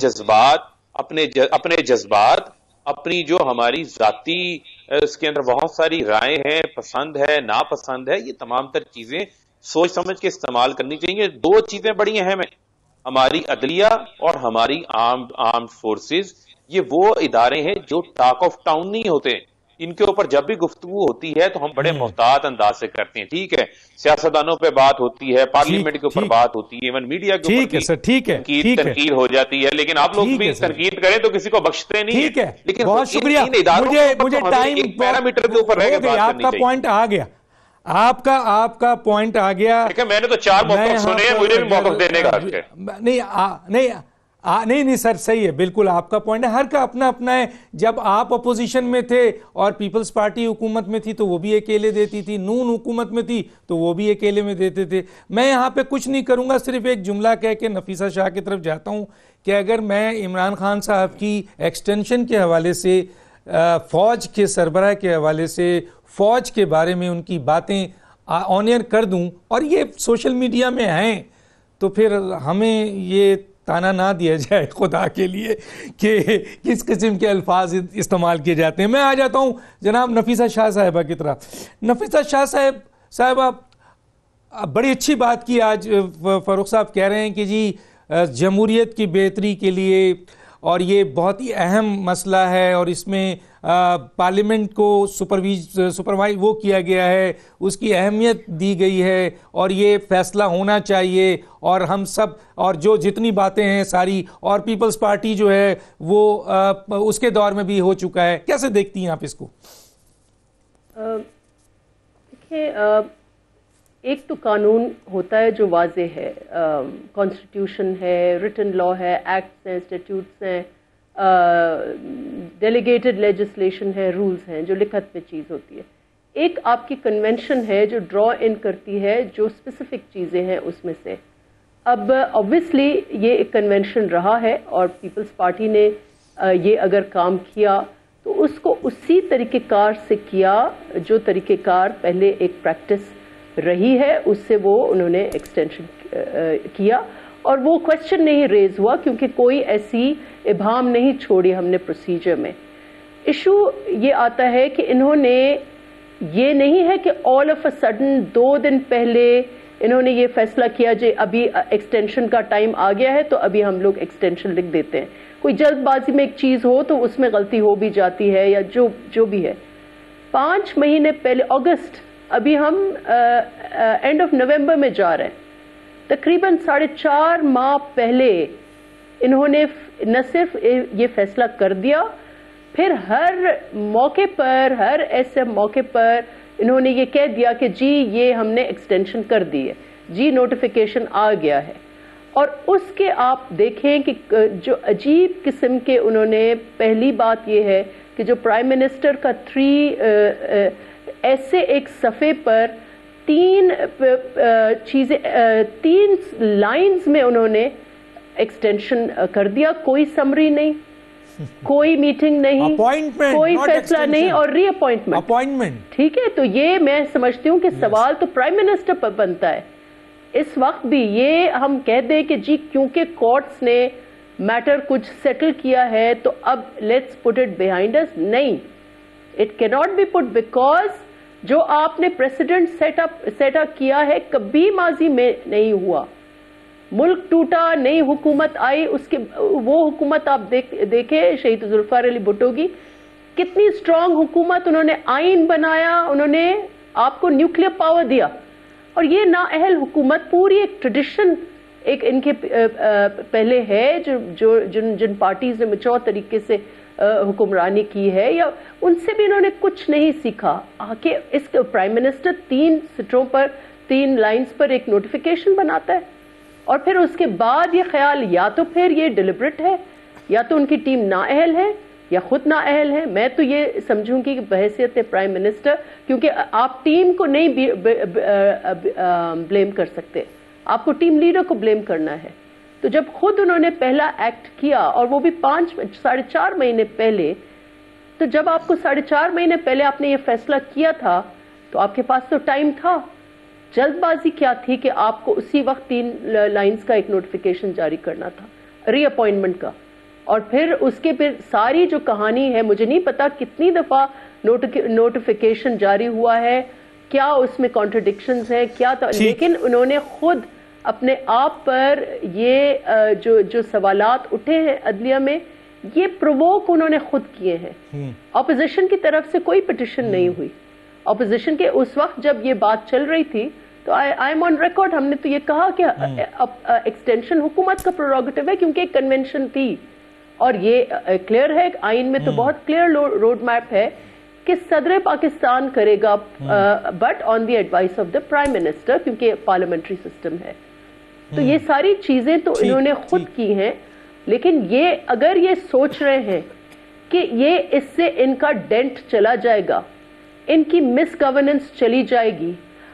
जज्बात, अपनी जो हमारी जाती, इसके अंदर बहुत सारी राय हैं, पसंद है, नापसंद है, ये तमाम तर चीजें सोच समझ के इस्तेमाल करनी चाहिए। 2 चीजें बड़ी अहम है, हमारी अदलिया और हमारी आर्म्ड फोर्सेस। ये वो इदारे हैं जो टॉक ऑफ टाउन नहीं होते, इनके ऊपर जब भी गुफ्तगू होती है तो हम बड़े मोहतात अंदाज से करते हैं। ठीक है, सियासतदानों पे बात होती है, पार्लियामेंट के ऊपर बात होती है, इवन मीडिया के ऊपर तनकीद हो जाती है, लेकिन आप लोग भी तनकीद करें तो किसी को बख्शते नहीं है। लेकिन बहुत शुक्रिया, मुझे टाइम पैरामीटर के ऊपर रह गया, आपका पॉइंट आ गया, आपका पॉइंट आ गया। मैंने तो 4 मौक़िफ़ सुने हैं, मुझे भी मौक़िफ़ देने का हक है। नहीं सर, सही है, बिल्कुल आपका पॉइंट है, हर का अपना अपना है। जब आप अपोजिशन में थे और पीपल्स पार्टी हुकूमत में थी तो वो भी अकेले देती थी, नून हुकूमत में थी तो वो भी अकेले में देते थे। मैं यहाँ पे कुछ नहीं करूँगा, सिर्फ एक जुमला कह के नफीसा शाह की तरफ जाता हूँ कि अगर मैं इमरान खान साहब की एक्सटेंशन के हवाले से, फौज के सरबराह के हवाले से, फौज के बारे में उनकी बातें ऑन एयर कर दूं और ये सोशल मीडिया में हैं, तो फिर हमें ये ताना ना दिया जाए खुदा के लिए कि किस किस्म के अल्फाज इस्तेमाल किए जाते हैं। मैं आ जाता हूं जनाब नफीसा शाह साहिबा की तरफ। नफीसा शाह साहिबा, बड़ी अच्छी बात की आज फारूक साहब कह रहे हैं कि जी जमहूरियत की बेहतरी के लिए, और ये बहुत ही अहम मसला है और इसमें पार्लियामेंट को सुपरवाइज वो किया गया है, उसकी अहमियत दी गई है और ये फैसला होना चाहिए, और हम सब और जो जितनी बातें हैं सारी, और पीपल्स पार्टी जो है वो उसके दौर में भी हो चुका है। कैसे देखती हैं आप इसको? देखिए, एक तो कानून होता है जो वाजे है, कॉन्स्टिट्यूशन है, रिटन लॉ है, एक्ट्स हैं, स्टैट्यूट्स हैं, डेलीगेटेड लेजिस्लेशन है, रूल्स हैं, जो लिखत में चीज़ होती है। एक आपकी कन्वेंशन है जो ड्रॉ इन करती है जो स्पेसिफिक चीज़ें हैं उसमें से। अब ऑब्वियसली ये एक कन्वेंशन रहा है और पीपल्स पार्टी ने ये अगर काम किया तो उसको उसी तरीक़ेकार से किया जो तरीक़ेकार पहले एक प्रैक्टिस रही है, उससे वो उन्होंने एक्सटेंशन किया और वो क्वेश्चन नहीं रेज हुआ क्योंकि कोई ऐसी इबाम नहीं छोड़ी हमने प्रोसीजर में। इशू ये आता है कि इन्होंने, ये नहीं है कि ऑल ऑफ अ सडन 2 दिन पहले इन्होंने ये फैसला किया जो अभी एक्सटेंशन का टाइम आ गया है तो अभी हम लोग एक्सटेंशन लिख देते हैं। कोई जल्दबाजी में एक चीज़ हो तो उसमें गलती हो भी जाती है या जो भी है। 5 महीने पहले, अगस्त, अभी हम एंड ऑफ नवंबर में जा रहे हैं, तकरीबन 4.5 माह पहले इन्होंने न सिर्फ ये फैसला कर दिया फिर हर मौके पर, हर ऐसे मौके पर इन्होंने ये कह दिया कि जी ये हमने एक्सटेंशन कर दी है, जी नोटिफिकेशन आ गया है। और उसके आप देखें कि जो अजीब किस्म के उन्होंने, पहली बात ये है कि जो प्राइम मिनिस्टर का ऐसे एक सफ़े पर 3 चीज़ें, 3 लाइंस में उन्होंने एक्सटेंशन कर दिया, कोई समरी नहीं, कोई मीटिंग नहीं, कोई फैसला नहीं और रीअपॉइंटमेंट, अपॉइंटमेंट। ठीक है, तो ये मैं समझती हूँ कि सवाल तो प्राइम मिनिस्टर पर बनता है। इस वक्त भी ये हम कह दें कि जी क्योंकि कोर्ट्स ने मैटर कुछ सेटल किया है तो अब let's put it behind us, नहीं, it can not be put, because जो आपने प्रेसिडेंट सेटअप किया है कभी माजी में नहीं हुआ। मुल्क टूटा, नई हुकूमत आई, उसके वो हुकूमत आप देखे शहीद जुल्फिकार अली भुट्टो की, कितनी स्ट्रांग हुकूमत, उन्होंने आइन बनाया, उन्होंने आपको न्यूक्लियर पावर दिया। और ये नाअहल हुकूमत, पूरी एक ट्रेडिशन एक इनके पहले है, जिन पार्टीज ने मैच्योर तरीके से हुक्मरानी की है, या उनसे भी इन्होंने कुछ नहीं सीखा। आके इस प्राइम मिनिस्टर 3 सीटों पर, 3 लाइंस पर एक नोटिफिकेशन बनाता है और फिर उसके बाद ये ख्याल, या तो फिर ये डिलिबरेट है, या तो उनकी टीम नाअहल है, या खुद नाअहल है। मैं तो ये समझूंगी कि बहैसियत प्राइम मिनिस्टर, क्योंकि आप टीम को नहीं ब्लेम कर सकते, आपको टीम लीडर को ब्लेम करना है। तो जब खुद उन्होंने पहला एक्ट किया और वो भी 4.5 महीने पहले, तो जब आपको 4.5 महीने पहले आपने ये फैसला किया था तो आपके पास तो टाइम था। जल्दबाजी क्या थी कि आपको उसी वक्त 3 लाइंस का एक नोटिफिकेशन जारी करना था, रीअपॉइंटमेंट का। और फिर उसके फिर सारी जो कहानी है, मुझे नहीं पता कितनी दफा नोटिफिकेशन जारी हुआ है, क्या उसमें कॉन्ट्रडिक्शंस है, क्या था, लेकिन उन्होंने खुद अपने आप पर ये जो सवालात उठे हैं अदलिया में, ये प्रोवोक उन्होंने खुद किए हैं। ऑपोजिशन की तरफ से कोई पिटिशन नहीं हुई। ऑपोजिशन के उस वक्त जब ये बात चल रही थी तो आई एम ऑन रिकॉर्ड, हमने तो ये कहा कि एक्सटेंशन हुकूमत का प्रोरोगेटिव है, क्योंकि एक कन्वेंशन थी और ये क्लियर है, आइन में तो बहुत क्लियर रोड मैप है कि सदर पाकिस्तान करेगा, but on the advice of the prime minister, क्योंकि पार्लियामेंट्री सिस्टम है। तो ये सारी चीजें तो इन्होंने खुद की हैं, लेकिन ये अगर ये सोच रहे हैं कि ये इससे इनका डेंट चला जाएगा, इनकी मिस गवर्नेंस चली जाएगी,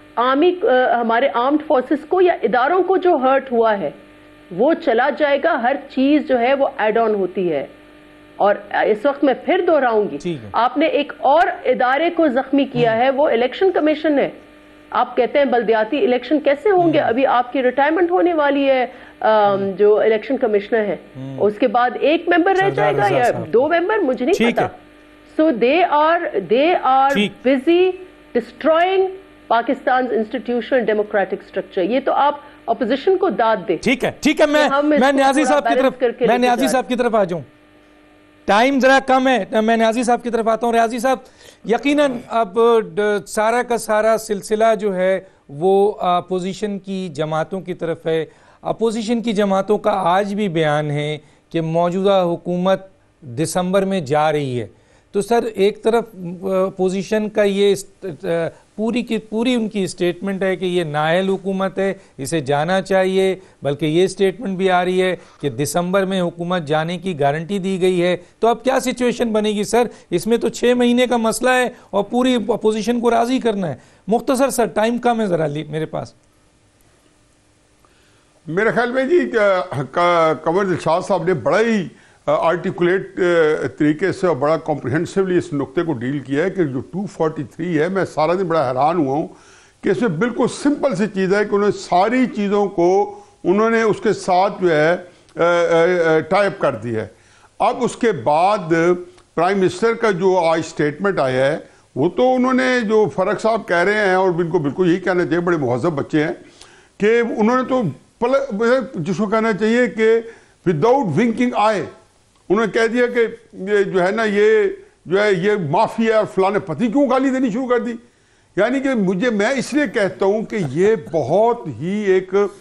हमारे आर्म्ड फोर्सेस को या इदारों को जो हर्ट हुआ है वो चला जाएगा, हर चीज जो है वो एड ऑन होती है। और इस वक्त मैं फिर दोहराऊंगी, आपने एक और इदारे को जख्मी किया है, वो इलेक्शन कमीशन है। आप कहते हैं बल्दियाती इलेक्शन कैसे होंगे, अभी आपकी रिटायरमेंट होने वाली है, जो इलेक्शन कमिश्नर है, उसके बाद 1 मेंबर रह जाएगा या 2 मेंबर, मुझे नहीं पता। So they are busy destroying Pakistan institutional democratic structure. ये तो आप ऑपोजिशन को दाद दे। ठीक है, मैं न्याजी साहब की तरफ आ जाऊं, टाइम जरा कम है, मैं न्याजी साहब की तरफ आता हूं। न्याजी साहब, यकीनन अब सारा का सारा सिलसिला जो है वो अपोजिशन की जमातों की तरफ है। अपोजिशन की जमातों का आज भी बयान है कि मौजूदा हुकूमत दिसंबर में जा रही है। तो सर, एक तरफ अपोजिशन का ये पूरी की पूरी उनकी स्टेटमेंट है कि ये नाअहल हुकूमत है, इसे जाना चाहिए, बल्कि ये स्टेटमेंट भी आ रही है कि दिसंबर में हुकूमत जाने की गारंटी दी गई है। तो अब क्या सिचुएशन बनेगी सर? इसमें तो 6 महीने का मसला है और पूरी अपोजिशन को राजी करना है। मुख्तसर सर, टाइम कम है जरा मेरे पास। मेरे ख्याल में जी कंवर दिलशाद साहब ने बड़ा ही आर्टिकुलेट तरीके से और बड़ा कॉम्प्रिहेंसिवली इस नुक्ते को डील किया है कि जो 243 है, मैं सारा दिन बड़ा हैरान हुआ हूँ कि इसमें बिल्कुल सिंपल सी चीज़ है कि उन्होंने सारी चीज़ों को उन्होंने उसके साथ जो है टाइप कर दिया है। अब उसके बाद प्राइम मिनिस्टर का जो आज स्टेटमेंट आया है, वो तो उन्होंने जो फरक साहब कह रहे हैं और इनको बिल्कुल यही कहना चाहिए, बड़े मुहज़्ज़ब बच्चे हैं, कि उन्होंने तो जिसको कहना चाहिए कि विदाउट विंकिंग आई उन्होंने कह दिया कि ये जो है ना, ये जो है ये माफिया और फलाने पति क्यों गाली देनी शुरू कर दी। यानी कि मैं इसलिए कहता हूं कि ये बहुत ही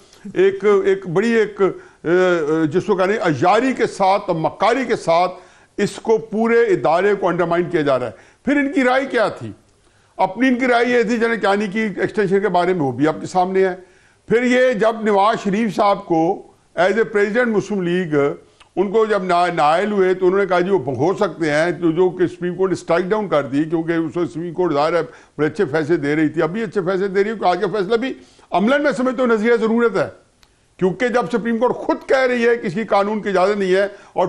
एक बड़ी एक जिसको कहने अजारी के साथ और मक्कारी के साथ इसको पूरे इदारे को अंडरमाइन किया जा रहा है। फिर इनकी राय क्या थी? अपनी इनकी राय ये थी जन कहानी की एक्सटेंशन के बारे में, वो भी आपके सामने है। फिर ये जब नवाज शरीफ साहब को as a president Muslim League उनको जब नायल हुए तो उन्होंने कहा जी वो हो सकते हैं, तो जो कि सुप्रीम कोर्ट ने स्ट्राइक डाउन कर दी, क्योंकि उसको सुप्रीम कोर्ट ज़ाहिर है बड़े अच्छे फैसले दे रही थी, अभी अच्छे फैसले दे रही है, आज का फैसला भी अमलन में समझ तो नजरिया जरूरत है, क्योंकि जब सुप्रीम कोर्ट खुद कह रही है कि इसकी कानून की इजाजत नहीं है और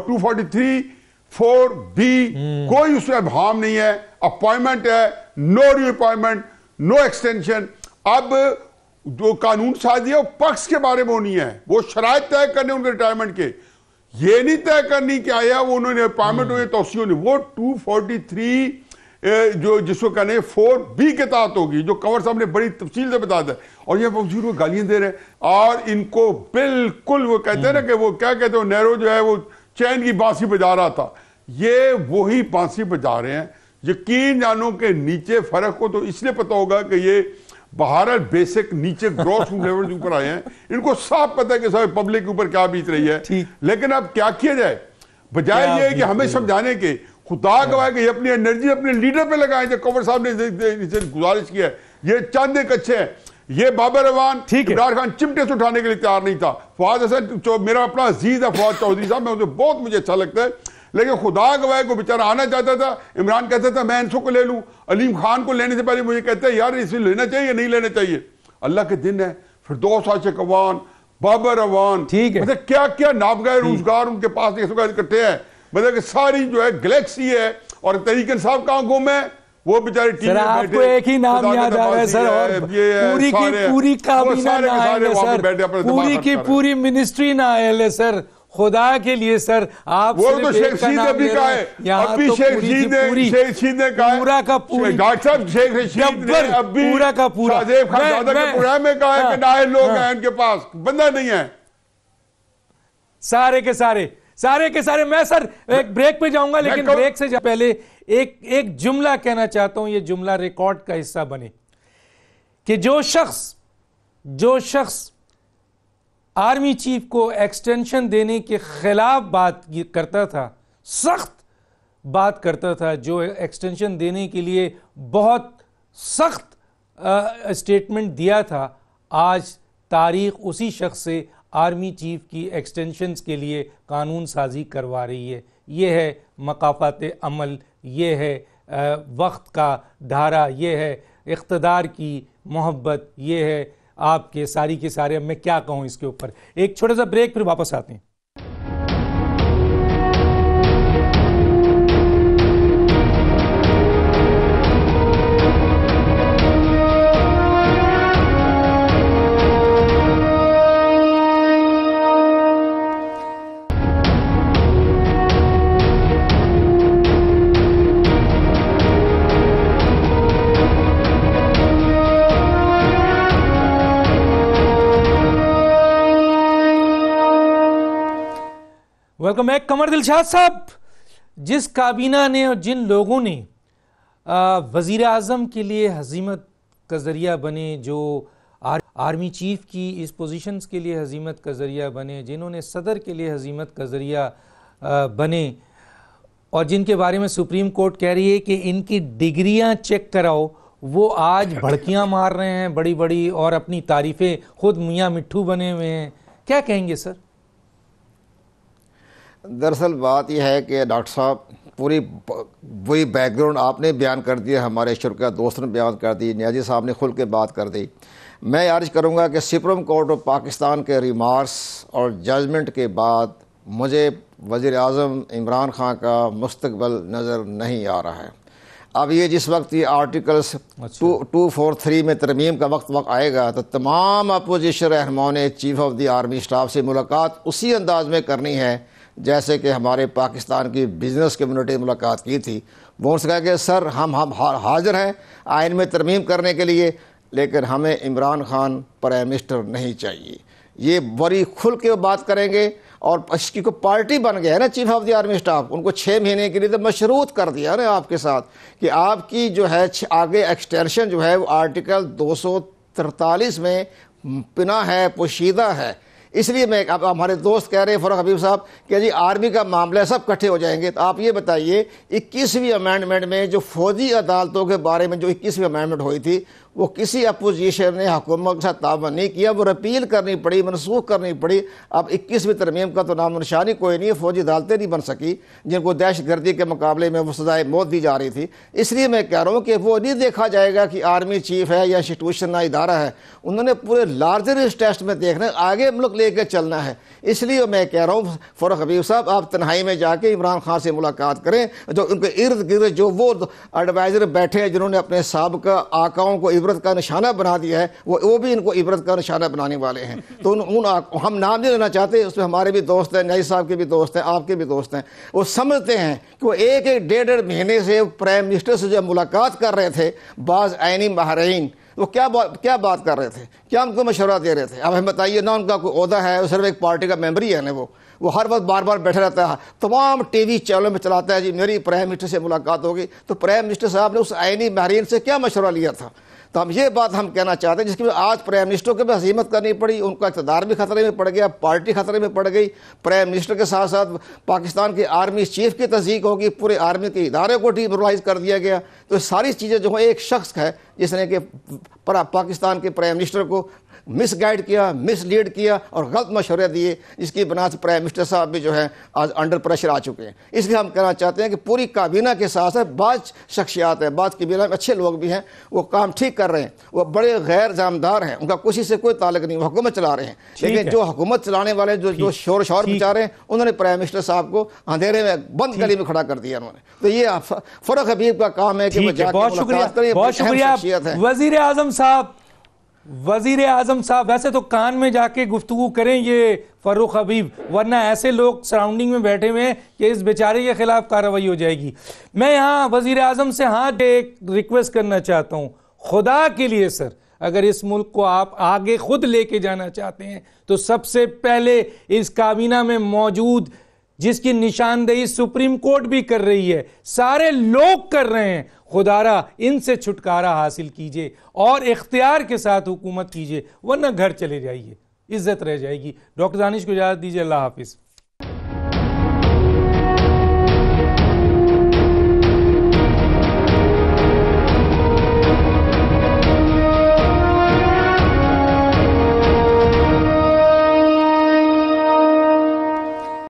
243(4)(b) कोई उसमें अभाम नहीं है, अपॉइंटमेंट है, नो रीअपॉइंटमेंट, नो एक्सटेंशन। अब जो कानून साजी है वो पक्ष के बारे में होनी है, वो शराइत तय करने उनके रिटायरमेंट के, ये नहीं तय करनी कि आया वो उन्होंने अपॉइंटमेंट हुई तोसी होनी, वो 243 जो जिसको कहने 4B के तहत होगी, जो कंवर साहब ने बड़ी तफसील से बता दिया। और ये वजीर वो गालियां दे रहे हैं और इनको बिल्कुल वो कहते हैं ना कि वो क्या कहते हैं, नेहरू जो है वो चैन की बांसी बजा रहा था, ये वही बांसी बजा रहे हैं। यकीन जानो के नीचे फर्क को तो इसलिए पता होगा कि ये बहरहाल बेसिक नीचे ग्रॉस रूट लेवल के ऊपर आए हैं, इनको साफ पता है कि सारे पब्लिक के ऊपर क्या बीत रही है। लेकिन अब क्या किया जाए, बजाय ये कि हमें समझाने के, खुदा गवाह कि अपनी एनर्जी अपने लीडर पे लगाएं, जो कंवर साहब ने गुजारिश किया है, ये चंद एक अच्छे हैं। ये बाबर अवान इमरान खान चिमटे से उठाने के लिए तैयार नहीं था। फवाद हसन जो मेरा अपना अजीज है फवाद चौधरी साहब, मैं उसे बहुत मुझे अच्छा लगता है, लेकिन खुदा गवाह को बेचारा आना चाहता था। इमरान कहता था मैं इनको को ले लूं, अलीम खान को लेने से पहले मुझे कहता है यार इसे लेना चाहिए नहीं लेना चाहिए। अल्लाह के दिन है, फिर 2 आशिक अवान, बाबर अवान, मतलब क्या क्या नाबगाह रोजगार उनके पास इकट्ठे हैं, मतलब कि सारी जो है गैलेक्सी है। और तरीक इंसाफ कहां गुम है, वो बेचारे सर आपको एक ही नाम याद आ रहा है सर, और पूरी की पूरी काबीना नायल है सर, पूरी की पूरी मिनिस्ट्री नायल है सर, खुदा के लिए सर। आप वो तो शेख रशीद ने भी कहा है, अभी शेख रशीद ने कहा है, पूरा का पूरा डॉक्टर साहब शेख रशीद ने अभी पूरा का पूरा शाहजेब खानजादा के प्रोग्राम में कहा है कि नायल लोग हैं इनके पास, बंदा नहीं है सारे के सारे। मैं सर एक ब्रेक पे जाऊंगा, लेकिन ब्रेक से पहले एक जुमला कहना चाहता हूं, ये जुमला रिकॉर्ड का हिस्सा बने कि जो शख्स आर्मी चीफ को एक्सटेंशन देने के खिलाफ बात करता था, सख्त बात करता था, जो एक्सटेंशन देने के लिए बहुत सख्त स्टेटमेंट दिया था, आज तारीख उसी शख्स से आर्मी चीफ की एक्सटेंशंस के लिए कानून साजी करवा रही है। ये है मकाफात अमल, ये है वक्त का धारा, ये है इख्तदार की मोहब्बत, ये है आपके सारी के सारे। अब मैं क्या कहूँ इसके ऊपर, एक छोटा सा ब्रेक फिर वापस आते हैं। Welcome back. कमर दिलशाद साहब, जिस काबीना ने और जिन लोगों ने वज़ीर आज़म के लिए हज़ीमत का ज़रिया बने, जो आर्मी चीफ़ की इस पोजीशंस के लिए हज़ीमत का ज़रिया बने, जिन्होंने सदर के लिए हज़ीमत का ज़रिया बने, और जिनके बारे में सुप्रीम कोर्ट कह रही है कि इनकी डिग्रियां चेक कराओ, वो आज भड़कियां मार रहे हैं बड़ी बड़ी और अपनी तारीफ़ें खुद मियाँ मिट्ठू बने हुए हैं। क्या कहेंगे सर? दरअसल बात यह है कि डॉक्टर साहब पूरी वही बैकग्राउंड आपने बयान कर दिया, हमारे शुरका दोस्त ने बयान कर दी, नियाजी साहब ने खुल के बात कर दी। मैं अर्ज करूँगा कि सुप्रीम कोर्ट ऑफ पाकिस्तान के रिमार्क्स और जजमेंट के बाद मुझे वज़ीर आज़म इमरान खान का मुस्तकबिल नज़र नहीं आ रहा है। अब ये जिस वक्त ये आर्टिकल्स 243 में तरमीम का वक्त आएगा तो तमाम अपोजिशन रहनुमाओं ने chief of the army staff से मुलाकात उसी अंदाज में करनी है जैसे कि हमारे पाकिस्तान की बिजनेस कम्युनिटी मुलाकात की थी। वो उनसे कहा कि सर हम हाजिर हैं आइन में तरमीम करने के लिए, लेकिन हमें इमरान खान प्राइम मिनिस्टर नहीं चाहिए। ये बड़ी खुल के बात करेंगे और इसकी को पार्टी बन गया है ना chief of the army staff, उनको 6 महीने के लिए तो मशरूत कर दिया ना आपके साथ कि आपकी जो है आगे एक्सटेंशन जो है वो आर्टिकल 243 में पिना है, पोशीदा है। इसलिए मैं अब हमारे दोस्त कह रहे हैं फरूख हबीब साहब कि जी आर्मी का मामला सब इकट्ठे हो जाएंगे, तो आप ये बताइए 21वीं अमेंडमेंट में जो फौजी अदालतों के बारे में जो 21वीं अमेंडमेंट हुई थी वो किसी अपोजिशन ने हुकूमत के साथ तावन नहीं किया, वो रिपील करनी पड़ी, मनसूख करनी पड़ी। अब 21वीं तरमीम का तो नाम निशानी कोई नहीं है, फौजी अदालतें नहीं बन सकी जिनको दहशतगर्दी के मुकाबले में वो सजाए मौत दी जा रही थी। इसलिए मैं कह रहा हूँ कि वो नहीं देखा जाएगा कि आर्मी चीफ है या इंस्टीट्यूशन ना इदारा है, उन्होंने पूरे लार्जर इस टेस्ट में देखना, आगे मुल्क लेकर चलना है। इसलिए मैं कह रहा हूँ फरूख हबीब साहब, आप तन्हाई में जाके इमरान खान से मुलाकात करें, जो उनके इर्द गिर्द जो वो एडवाइजर बैठे हैं जिन्होंने अपने साबिक़ा आकाओं को इबरत का निशाना बना दिया है, वो भी इनको इबरत का निशाना बनाने वाले हैं। तो हम नाम नहीं लेना चाहते, उसमें हमारे भी दोस्त हैं, न्याजी साहब के भी दोस्त हैं, आपके भी दोस्त हैं। वो समझते हैं कि वो एक एक डेढ़ महीने से प्राइम मिनिस्टर से जब मुलाकात कर रहे थे बाज़ आइनी माहरीन, वो क्या बात कर रहे थे, क्या उनको मशवरा दे रहे थे? अब हमें बताइए ना, उनका कोई ओहदा है, वो सिर्फ एक पार्टी का मेंबर ही है ना, वो हर वक्त बार बार बैठे रहता है, तमाम टीवी चैनलों में चलाता है जी मेरी प्राइम मिनिस्टर से मुलाकात होगी। तो प्राइम मिनिस्टर साहब ने उस आइनी माहरीन से क्या मशवरा लिया था? तो हम ये बात हम कहना चाहते हैं, जिसकी आज प्राइम मिनिस्टर को भी हज़ीमत करनी पड़ी, उनका इक़्तिदार भी खतरे में पड़ गया, पार्टी खतरे में पड़ गई। प्राइम मिनिस्टर के साथ साथ पाकिस्तान के आर्मी चीफ की तस्दीक होगी, पूरे आर्मी के इदारे को डीमोरलाइज कर दिया गया। तो सारी चीज़ें जो है, एक शख्स है जिसने कि पाकिस्तान के प्राइम मिनिस्टर को मिसगाइड किया, मिसलीड किया और गलत मशवरे दिए, जिसकी बना से प्राइम मिनिस्टर साहब भी जो है आज अंडर प्रेशर आ चुके हैं। इसलिए हम कहना चाहते हैं कि पूरी काबीना के साथ साथ बाज़ शख्सियात है, बाज़ काबीना में अच्छे लोग भी हैं, वो काम ठीक कर रहे हैं, वो बड़े गैर जामदार हैं, उनका किसी से कोई ताल्लुक नहीं, वो हुकूमत चला रहे हैं। लेकिन जो हुकूमत चलाने वाले जो शोर मचा रहे हैं, उन्होंने प्राइम मिनिस्टर साहब को अंधेरे में बंद गली में खड़ा कर दिया उन्होंने। तो ये फरूख हबीब का काम है कि वो जाके मुलाकात करें। बहुत शुक्रिया वज़ीर आज़म साहब। वज़ीर आज़म साहब वैसे तो कान में जाके गुफ्तगू करें ये फरूख हबीब, वरना ऐसे लोग सराउंडिंग में बैठे हुए हैं कि इस बेचारे के खिलाफ कार्रवाई हो जाएगी। मैं यहाँ वज़ीर आज़म से हाथ एक रिक्वेस्ट करना चाहता हूँ, खुदा के लिए सर, अगर इस मुल्क को आप आगे खुद लेके जाना चाहते हैं तो सबसे पहले इस काबीना में मौजूद, जिसकी निशानदेही सुप्रीम कोर्ट भी कर रही है, सारे लोग कर रहे हैं, खुदारा इनसे छुटकारा हासिल कीजिए और इख्तियार के साथ हुकूमत कीजिए, वरना घर चले जाइए, इज्जत रह जाएगी। डॉक्टर दानिश को इजाज़त दीजिए, अल्लाह हाफिज़।